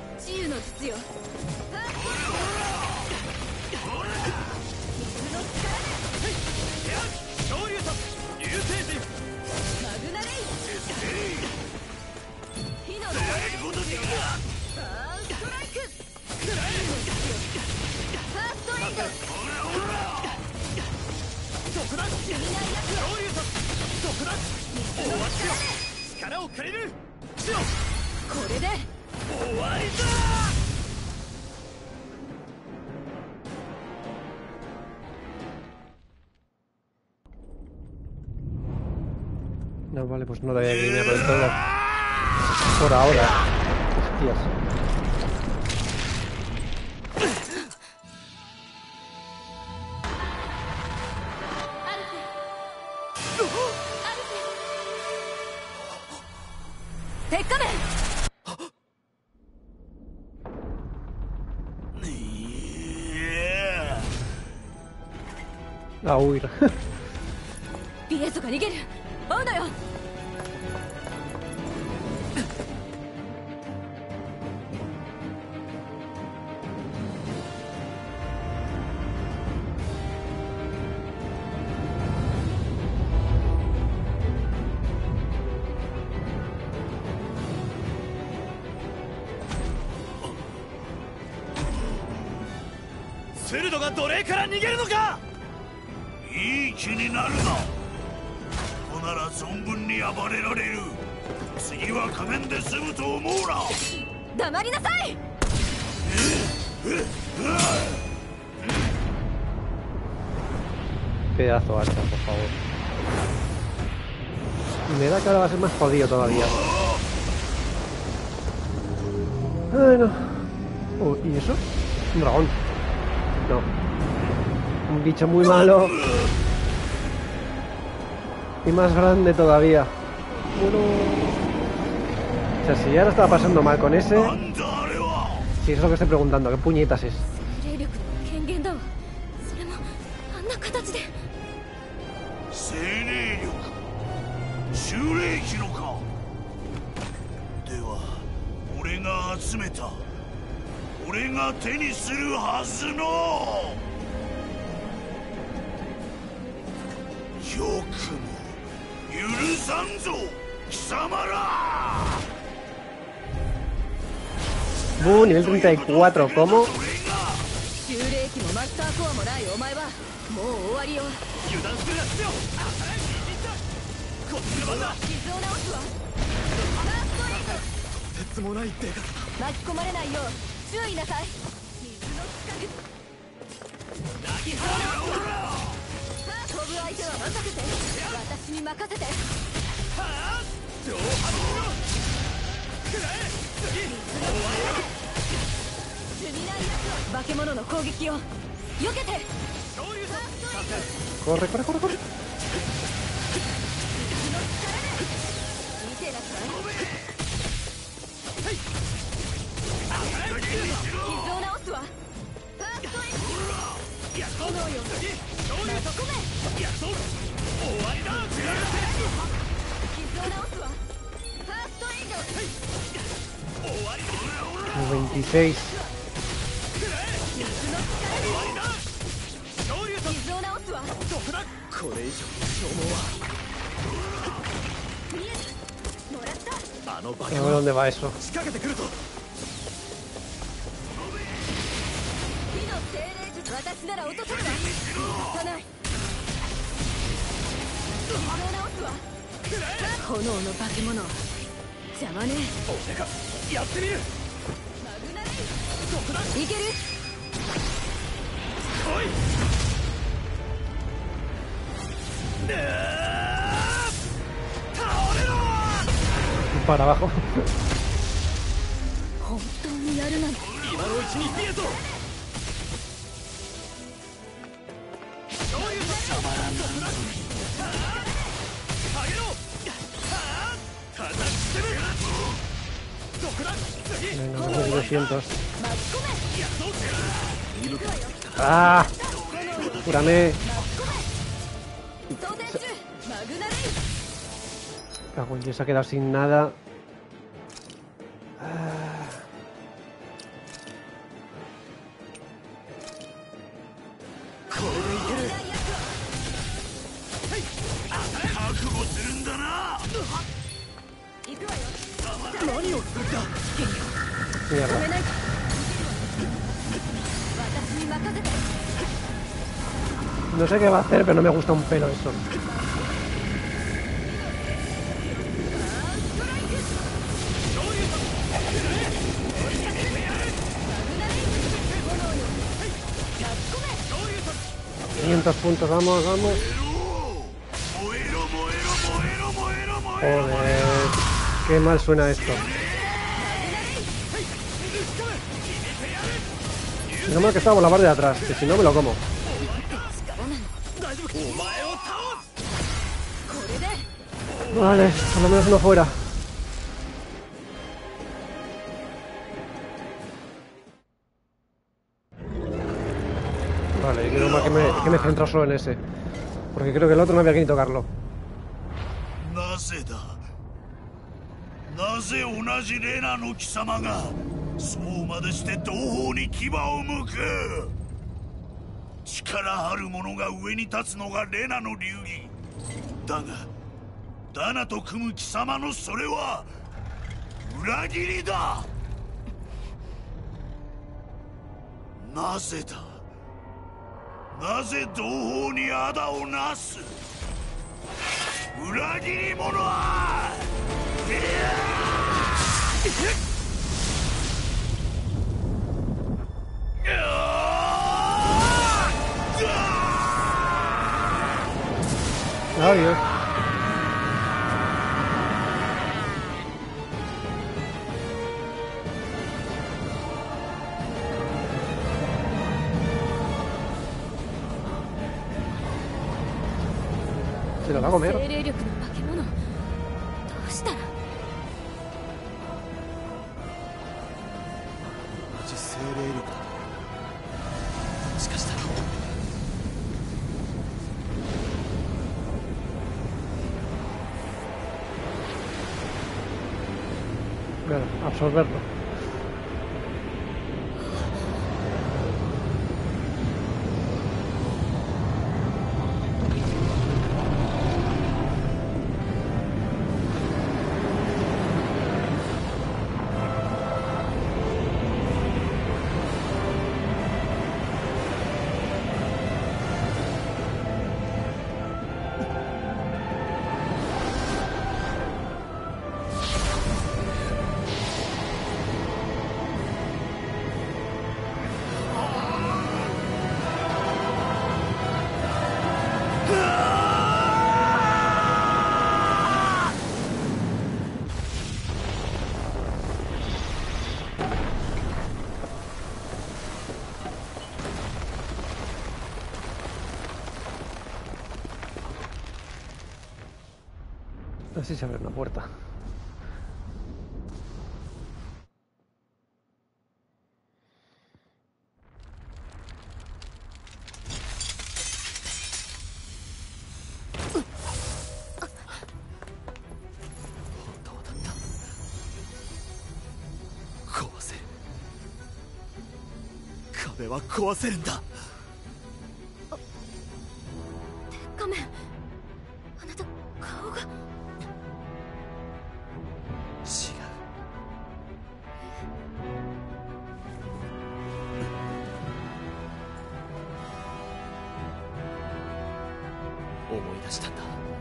No, vale, pues no le voy a guiñar por el todo. Por ahora. Hostias. A huir. Pedazo hacha, por favor. Me da que ahora va a ser más jodido todavía. Bueno. Oh, ¿y eso? Un dragón. No. Un bicho muy malo. Y más grande todavía. Bueno. O sea, si ya lo estaba pasando mal con ese... Sí, eso es lo que estoy preguntando. ¿Qué puñetas es? Uh, nivel treinta y cuatro, ¿cómo? 化け物の攻撃を避けて。 corre, corre, corre, corre. veintiséis. これ以上の消耗はあの化け A ver 物 dónde va eso. 仕掛けてくるぞ。 私なら落とせるわ。さない。炎の化け物邪魔ね。 俺がやってみる。 いける。 おい。 Para abajo. 本当にやるなんて。 今のうちにピエト。 Venga, doscientos. ¡Ah! ¡Cúrame! Cago en Dios, se ha quedado sin nada. Ah. Mierda. No sé qué va a hacer, pero no me gusta un pelo eso. quinientos puntos, vamos, vamos. Joder, qué mal suena esto. Menos mal que estábamos la parte de atrás, que si no me lo como. Vale, por lo menos uno fuera. Vale, quiero más que me, que me centro solo en ese. Porque creo que el otro no había que ni tocarlo. なぜだなぜ同じレナの貴様がそうまでして同胞に牙を向く力ある者が上に立つのがレナの流儀だがダナと組む貴様のそれは裏切りだなぜだなぜ同胞に仇をなす裏切り者は Adiós. Se lo va a comer. 精霊力の化け物どうしたら同じ精霊力だともしかしたら Claro, absorberlo. A ver si se abre una puerta. 壁は壊せるんだ。 鉄仮面、あなた顔が。違う。 思い出したんだ。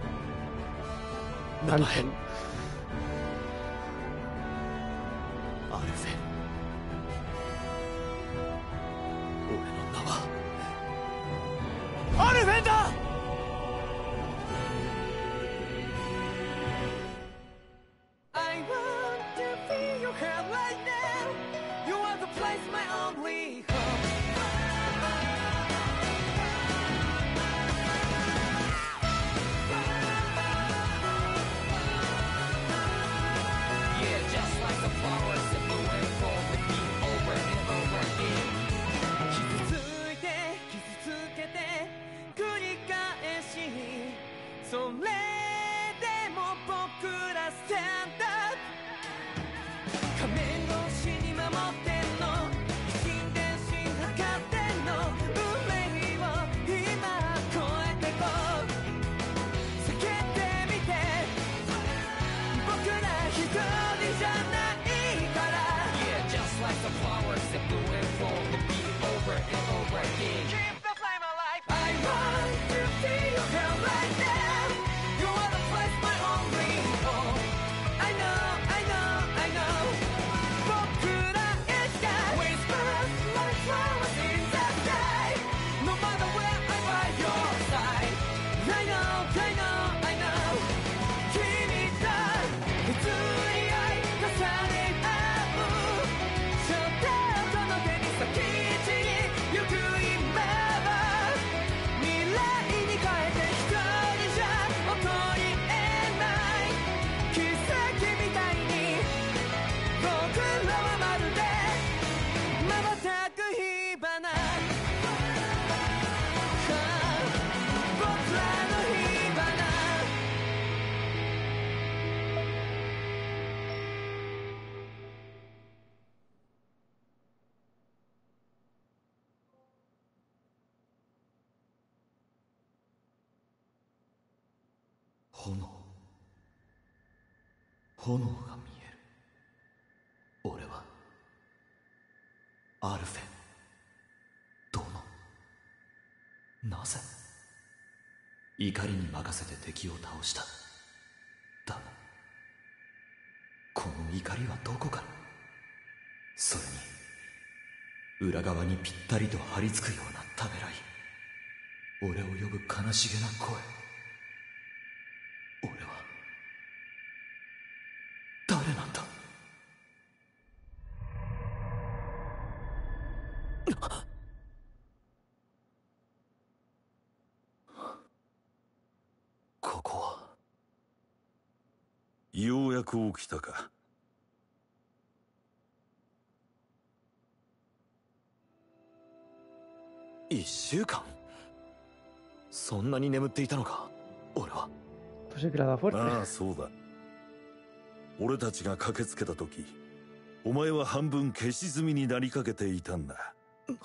名前。 アルフェン。俺の名はアルフェンだ。炎炎が見える。俺はアルフェン殿。なぜ怒りに任せて敵を倒した。だがこの怒りはどこから。それに裏側にぴったりと張り付くようなためらい。俺を呼ぶ悲しげな声。俺は誰なんだ。ここは。 ようやく起きたか。 一週間。そんなに眠っていたのか俺は。 ああ、そうだ。俺たちが駆けつけた時、お前は半分消し済みになりかけていたんだ。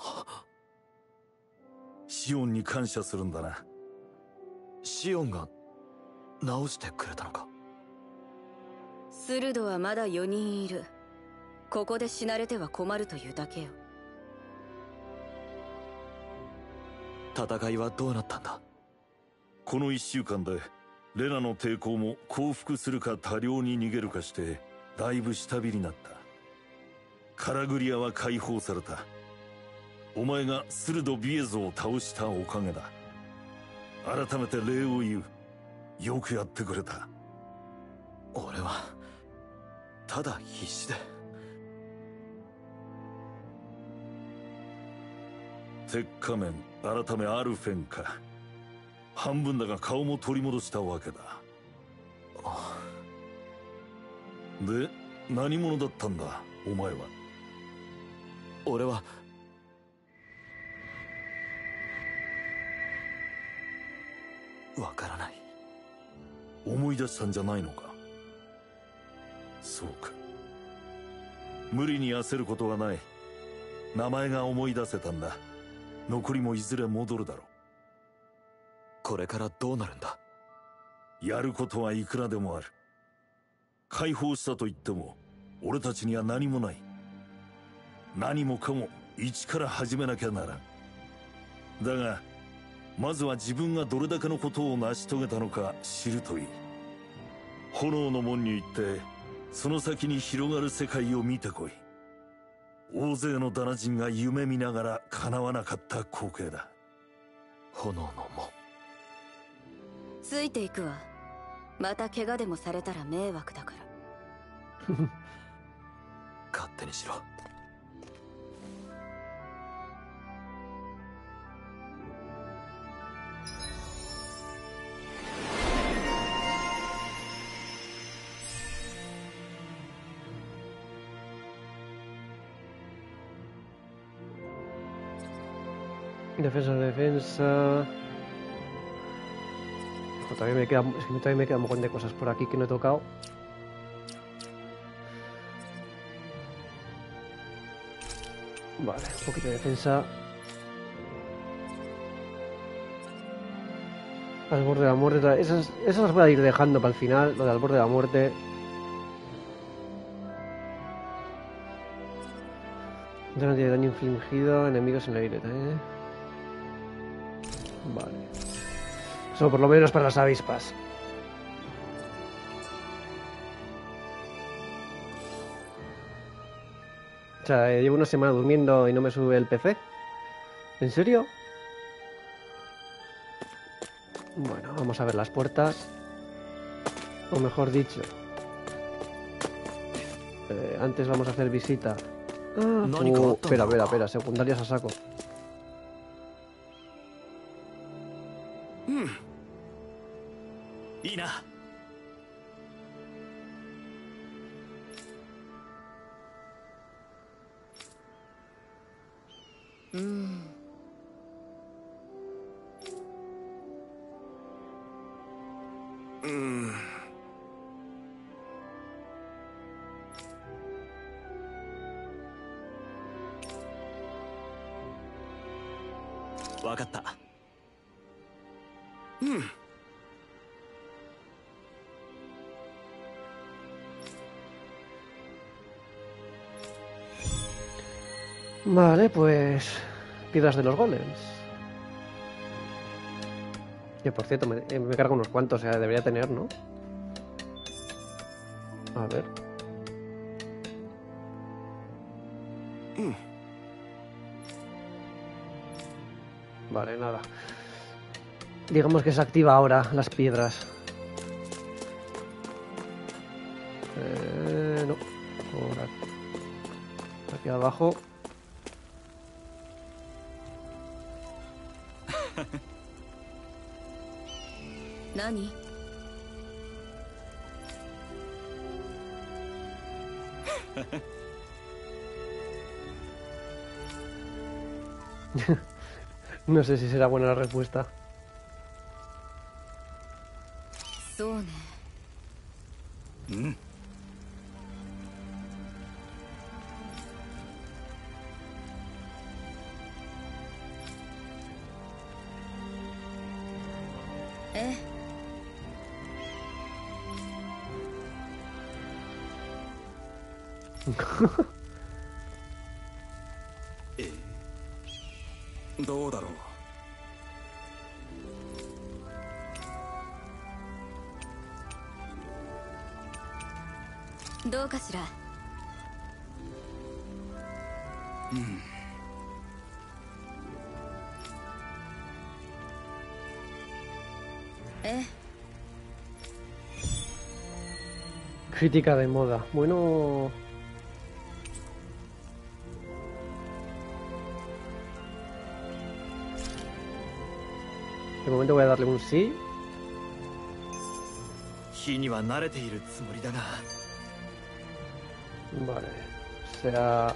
シオンに感謝するんだな。 シオンが直してくれたのか。 スルドはまだよにんいる。ここで死なれては困るというだけよ。 戦いはどうなったんだ。 この一週間でレナの抵抗も降伏するか多量に逃げるかしてだいぶ下火になった。カラグリアは解放された。お前がスルド・ビエゾを倒したおかげだ。改めて礼を言う。よくやってくれた。 俺はただ必死で。 鉄仮面改めアルフェンか。半分だが顔も取り戻したわけだ。 あで、何者だったんだお前は。 俺はわからない。 思い出したんじゃないのか。そうか。無理に焦ることはない。名前が思い出せたんだ。残りもいずれ戻るだろう。 これからどうなるんだ。 やることはいくらでもある。解放したと言っても俺たちには何もない。何もかも一から始めなきゃならん。だがまずは自分がどれだけのことを成し遂げたのか知るといい。炎の門に行ってその先に広がる世界を見てこい。大勢のダナ人が夢見ながら叶わなかった光景だ。 炎の門。 ついていくわ。また怪我でもされたら迷惑だから。 勝手にしろ。 Defensa, defensa. Ojo, todavía me queda, es que todavía me queda un montón de cosas por aquí que no he tocado. Vale, un poquito de defensa. Al borde de la muerte. Esas, esas las voy a ir dejando para el final. Lo del borde de la muerte. Daño de daño infligido a enemigos en el aire. ¿eh? Vale. Eso por lo menos para las avispas. O sea, llevo una semana durmiendo y no me sube el P C. ¿En serio? Bueno, vamos a ver las puertas. O mejor dicho, eh, antes vamos a hacer visita. Ah, uh, espera, espera, espera, secundarias a saco. Mm. いいな。 うん。 うん。 わかった。 うん。 Vale, pues piedras de los golems. Que por cierto, me, me cargo unos cuantos, o sea, debería tener, ¿no? A ver. Mm. Vale, nada. Digamos que se activa ahora las piedras. Eh, no. Por aquí. Aquí abajo. ¿Nani? No sé si será buena la respuesta. ¿Mm? ¿Eh? eh. どうだろう。 どうかしら。 うん。 え。 Crítica de moda. Bueno. De momento voy a darle un sí. 火には慣れているつもりだが Vale. O sea...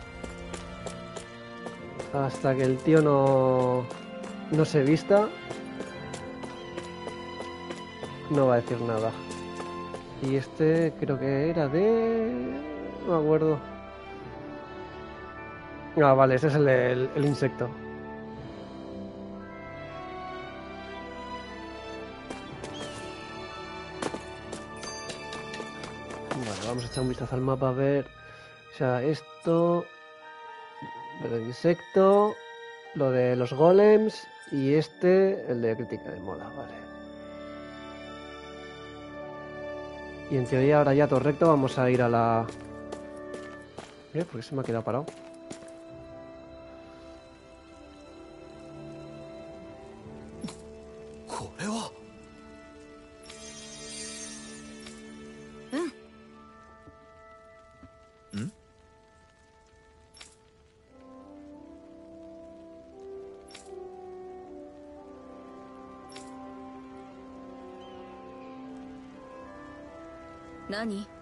Hasta que el tío no... no se vista... no va a decir nada. Y este creo que era de... no me acuerdo. Ah, vale, ese es el, el, el insecto. Vale, vamos a echar un vistazo al mapa a ver. O sea, esto... el insecto, lo de los golems y este, el de crítica de moda, vale. Y en teoría ahora ya todo recto vamos a ir a la... ¿Eh? ¿Por qué se me ha quedado parado? 何？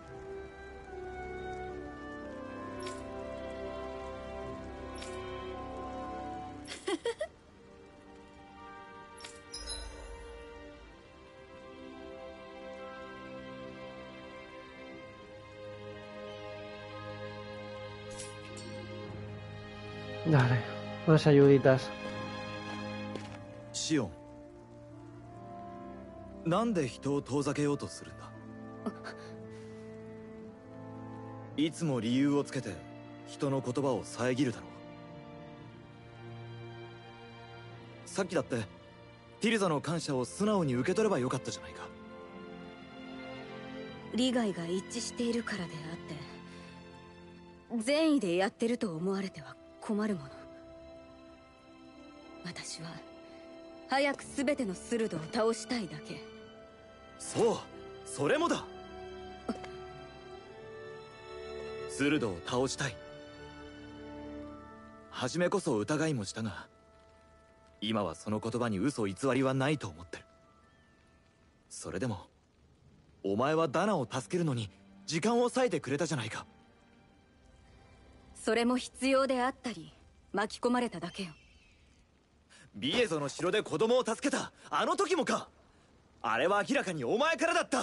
Dale, más ayuditas. シオン、なんで人を遠ざけようとするんだ。いつも理由をつけて人の言葉を遮るだろう。さっきだってティルザの感謝を素直に受け取ればよかったじゃないか。 利害が一致しているからであって、善意でやってると思われては困るもの。私は早く全てのスルドを倒したいだけ。 そう、それもだ。スルドを倒したい。初めこそ疑いもしたが、今はその言葉に嘘偽りはないと思ってる。それでもお前はダナを助けるのに時間を割いてくれたじゃないか。 それも必要であったり巻き込まれただけよ。 ビエゾの城で子供を助けたあの時もか。あれは明らかにお前からだった。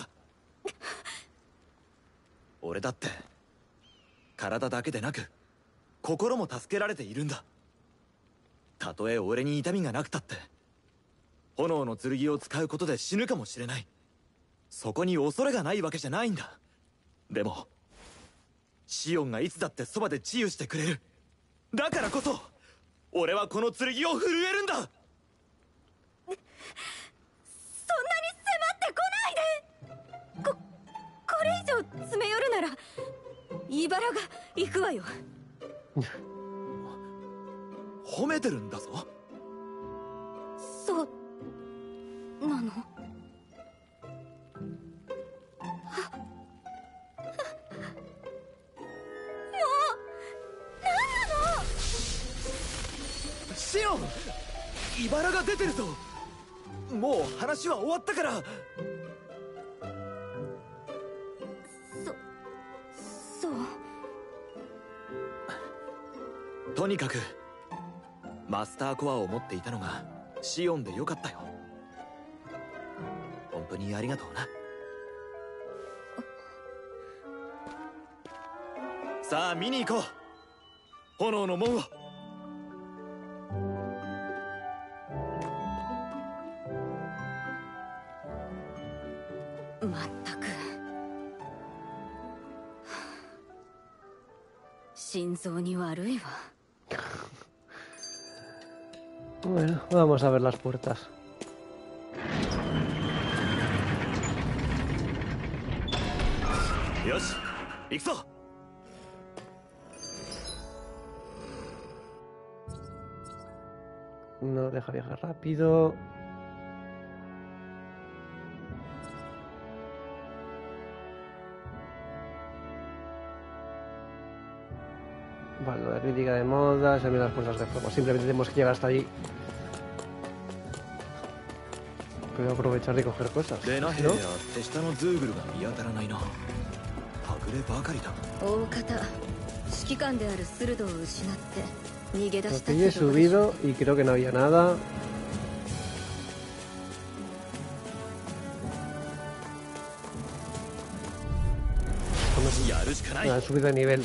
俺だって体だけでなく心も助けられているんだ。たとえ俺に痛みがなくたって炎の剣を使うことで死ぬかもしれない。そこに恐れがないわけじゃないんだ。でもシオンがいつだってそばで治癒してくれる。だからこそ俺はこの剣を震えるんだ。そんなに迫ってこないで。ここれ以上詰め寄るなら茨が行くわよ。 褒めてるんだぞ。 そうなの？シオン、茨が出てるぞ。もう話は終わったから。そそうとにかくマスターコアを持っていたのがシオンでよかったよ。本当にありがとうな。さあ見に行こう、炎の門を。まったく心臓に悪いわ。 Bueno, vamos a ver las puertas. ¡Yosh! ¡Ixo! No deja viajar rápido. Vale, la crítica de moda, se ven las puertas de fuego. Simplemente tenemos que llegar hasta allí. Voy a aprovechar de coger cosas, ¿no? はぐればかりだ。 大方指揮官である鋭を失って逃げ出した Aquí he subido y creo que no había nada. Ah, he subido de nivel.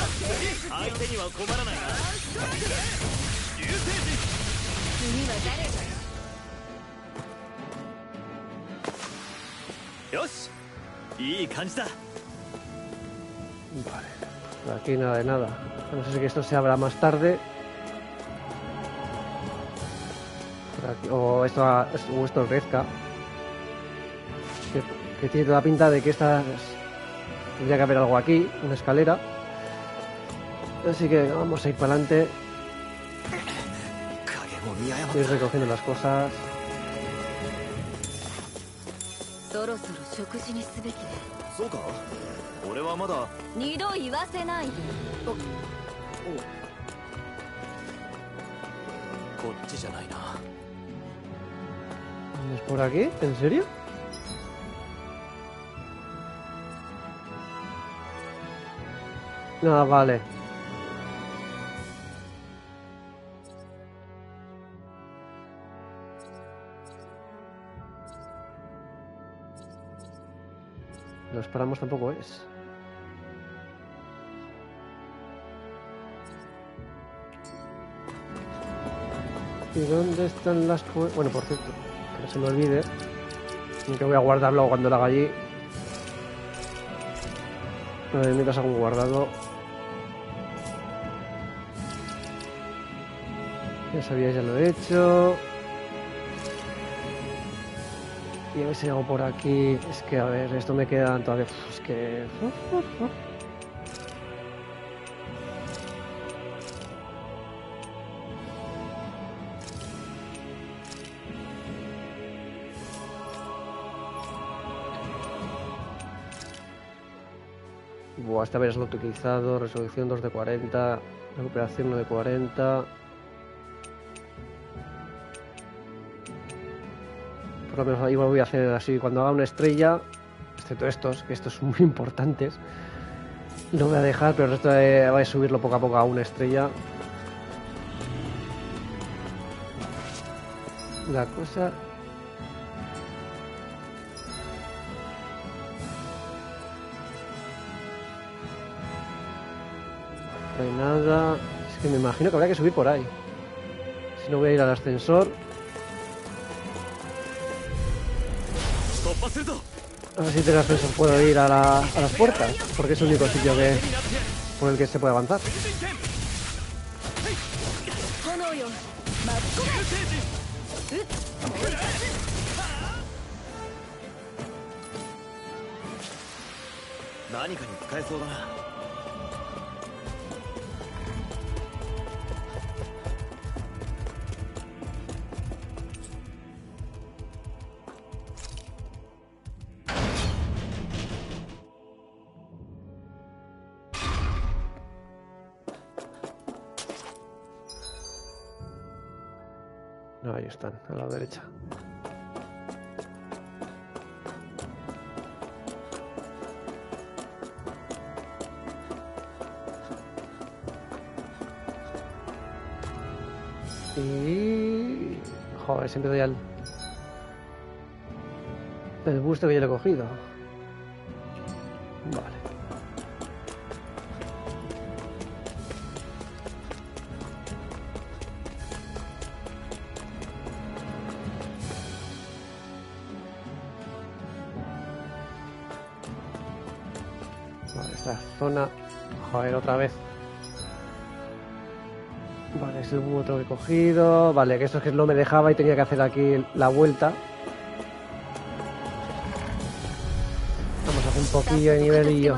Vale, por aquí nada de nada. No sé si esto se abra más tarde. Por aquí, o esto, o esto rezca. Que, que tiene toda la pinta de que estas... Tendría que haber algo aquí, una escalera. Así que vamos a ir para adelante. Ir recogiendo las cosas. ¿Es por aquí? ¿En serio? No, vale. Los paramos tampoco es. ¿Y dónde están las puertas? Bueno, por cierto, que no se me olvide. Que voy a guardarlo cuando lo haga allí. A ver, mientras hago un guardado. Ya sabía, ya lo he hecho. Y a ver si hago por aquí. Es que, a ver, esto me queda todavía. Es que. Buah, esta vez es lo utilizado. Resolución dos de cuarenta. Recuperación uno de cuarenta. Por lo menos ahí voy a hacer así. Cuando haga una estrella, excepto estos, que estos son muy importantes, lo voy a dejar, pero el resto de, voy a subirlo poco a poco a una estrella. La cosa... No hay nada. Es que me imagino que habrá que subir por ahí. Si no, voy a ir al ascensor. A ver si tengo ascensor, puedo ir a, la, a las puertas, porque es el único sitio que, por el que se puede avanzar. No, ahí están, a la derecha. Y... Joder, siempre doy al... El busto que ya lo he cogido. Vale. Vale, esta zona... Joder, otra vez. Vale, es el otro que he cogido. Vale, que esto es que no me dejaba y tenía que hacer aquí la vuelta. Vamos a hacer un poquillo de nivelillo.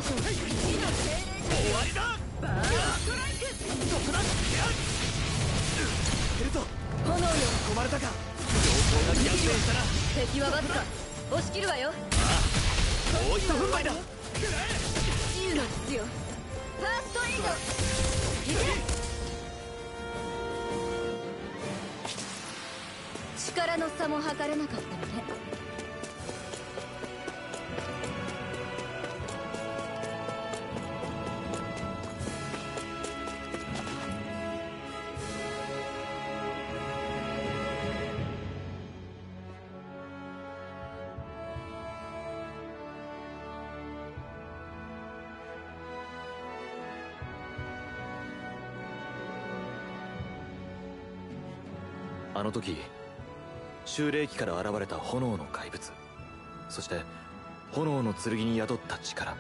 あの時修霊機から現れた炎の怪物、そして炎の剣に宿った力、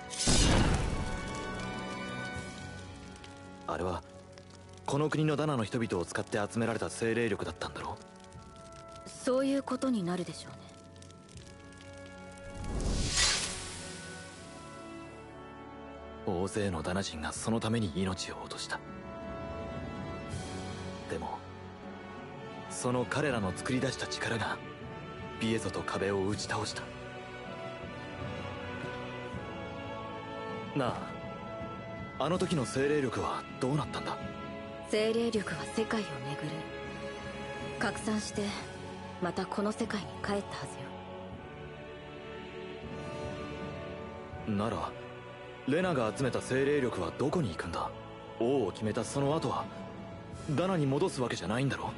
あれはこの国のダナの人々を使って集められた精霊力だったんだろう。 そういうことになるでしょうね。 大勢のダナ人がそのために命を落とした。でもその彼らの作り出した力がビエゾと壁を打ち倒した。なあ、あの時の精霊力はどうなったんだ？ 精霊力は世界を巡る。拡散してまたこの世界に帰ったはずよ。 ならレナが集めた精霊力はどこに行くんだ？王を決めたその後はダナに戻すわけじゃないんだろ？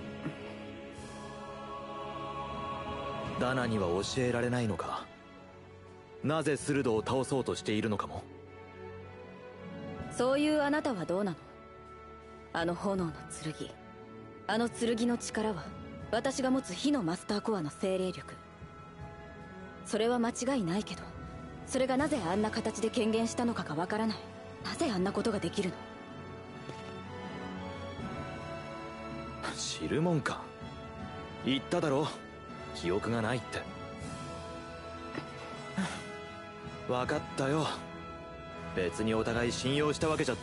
ダナには教えられないのか？なぜスルドを倒そうとしているのかも。 そういうあなたはどうなの？あの炎の剣、あの剣の力は私が持つ火のマスターコアの精霊力。それは間違いないけど、それがなぜあんな形で権限したのかがわからない。なぜあんなことができるの？ 知るもんか。言っただろ、記憶がないって。分かったよ。別にお互い信用したわけじゃ。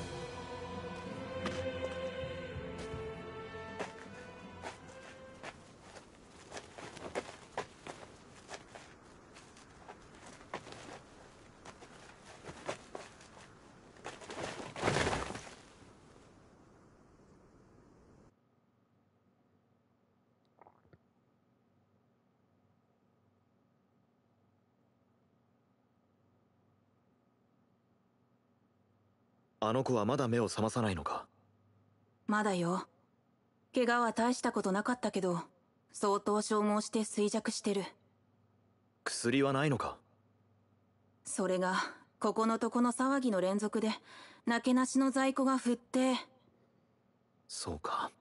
あの子はまだ目を覚まさないのか？ まだよ。怪我は大したことなかったけど、相当消耗して衰弱してる。 薬はないのか？ それがここのとこの騒ぎの連続でなけなしの在庫が降って。 そうか。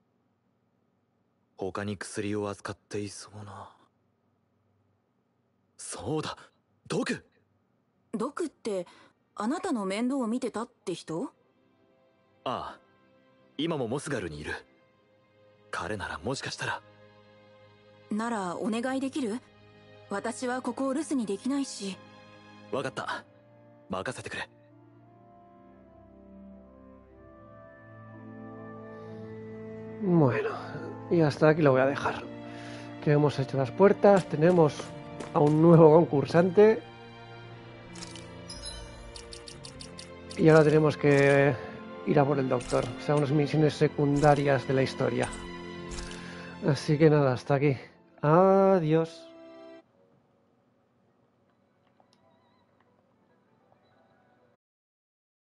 他に薬を扱っていそうな。そうだ、ドク。 ドクってあなたの面倒を見てたって人？ ああ、今もモスガルにいる。彼ならもしかしたら。 ならお願いできる？私はここを留守にできないし。 分かった、任せてくれ。 Bueno, y hasta aquí lo voy a dejar. Que hemos hecho las puertas, tenemos a un nuevo concursante. Y ahora tenemos que ir a por el doctor. O sea, unas misiones secundarias de la historia. Así que nada, hasta aquí. Adiós.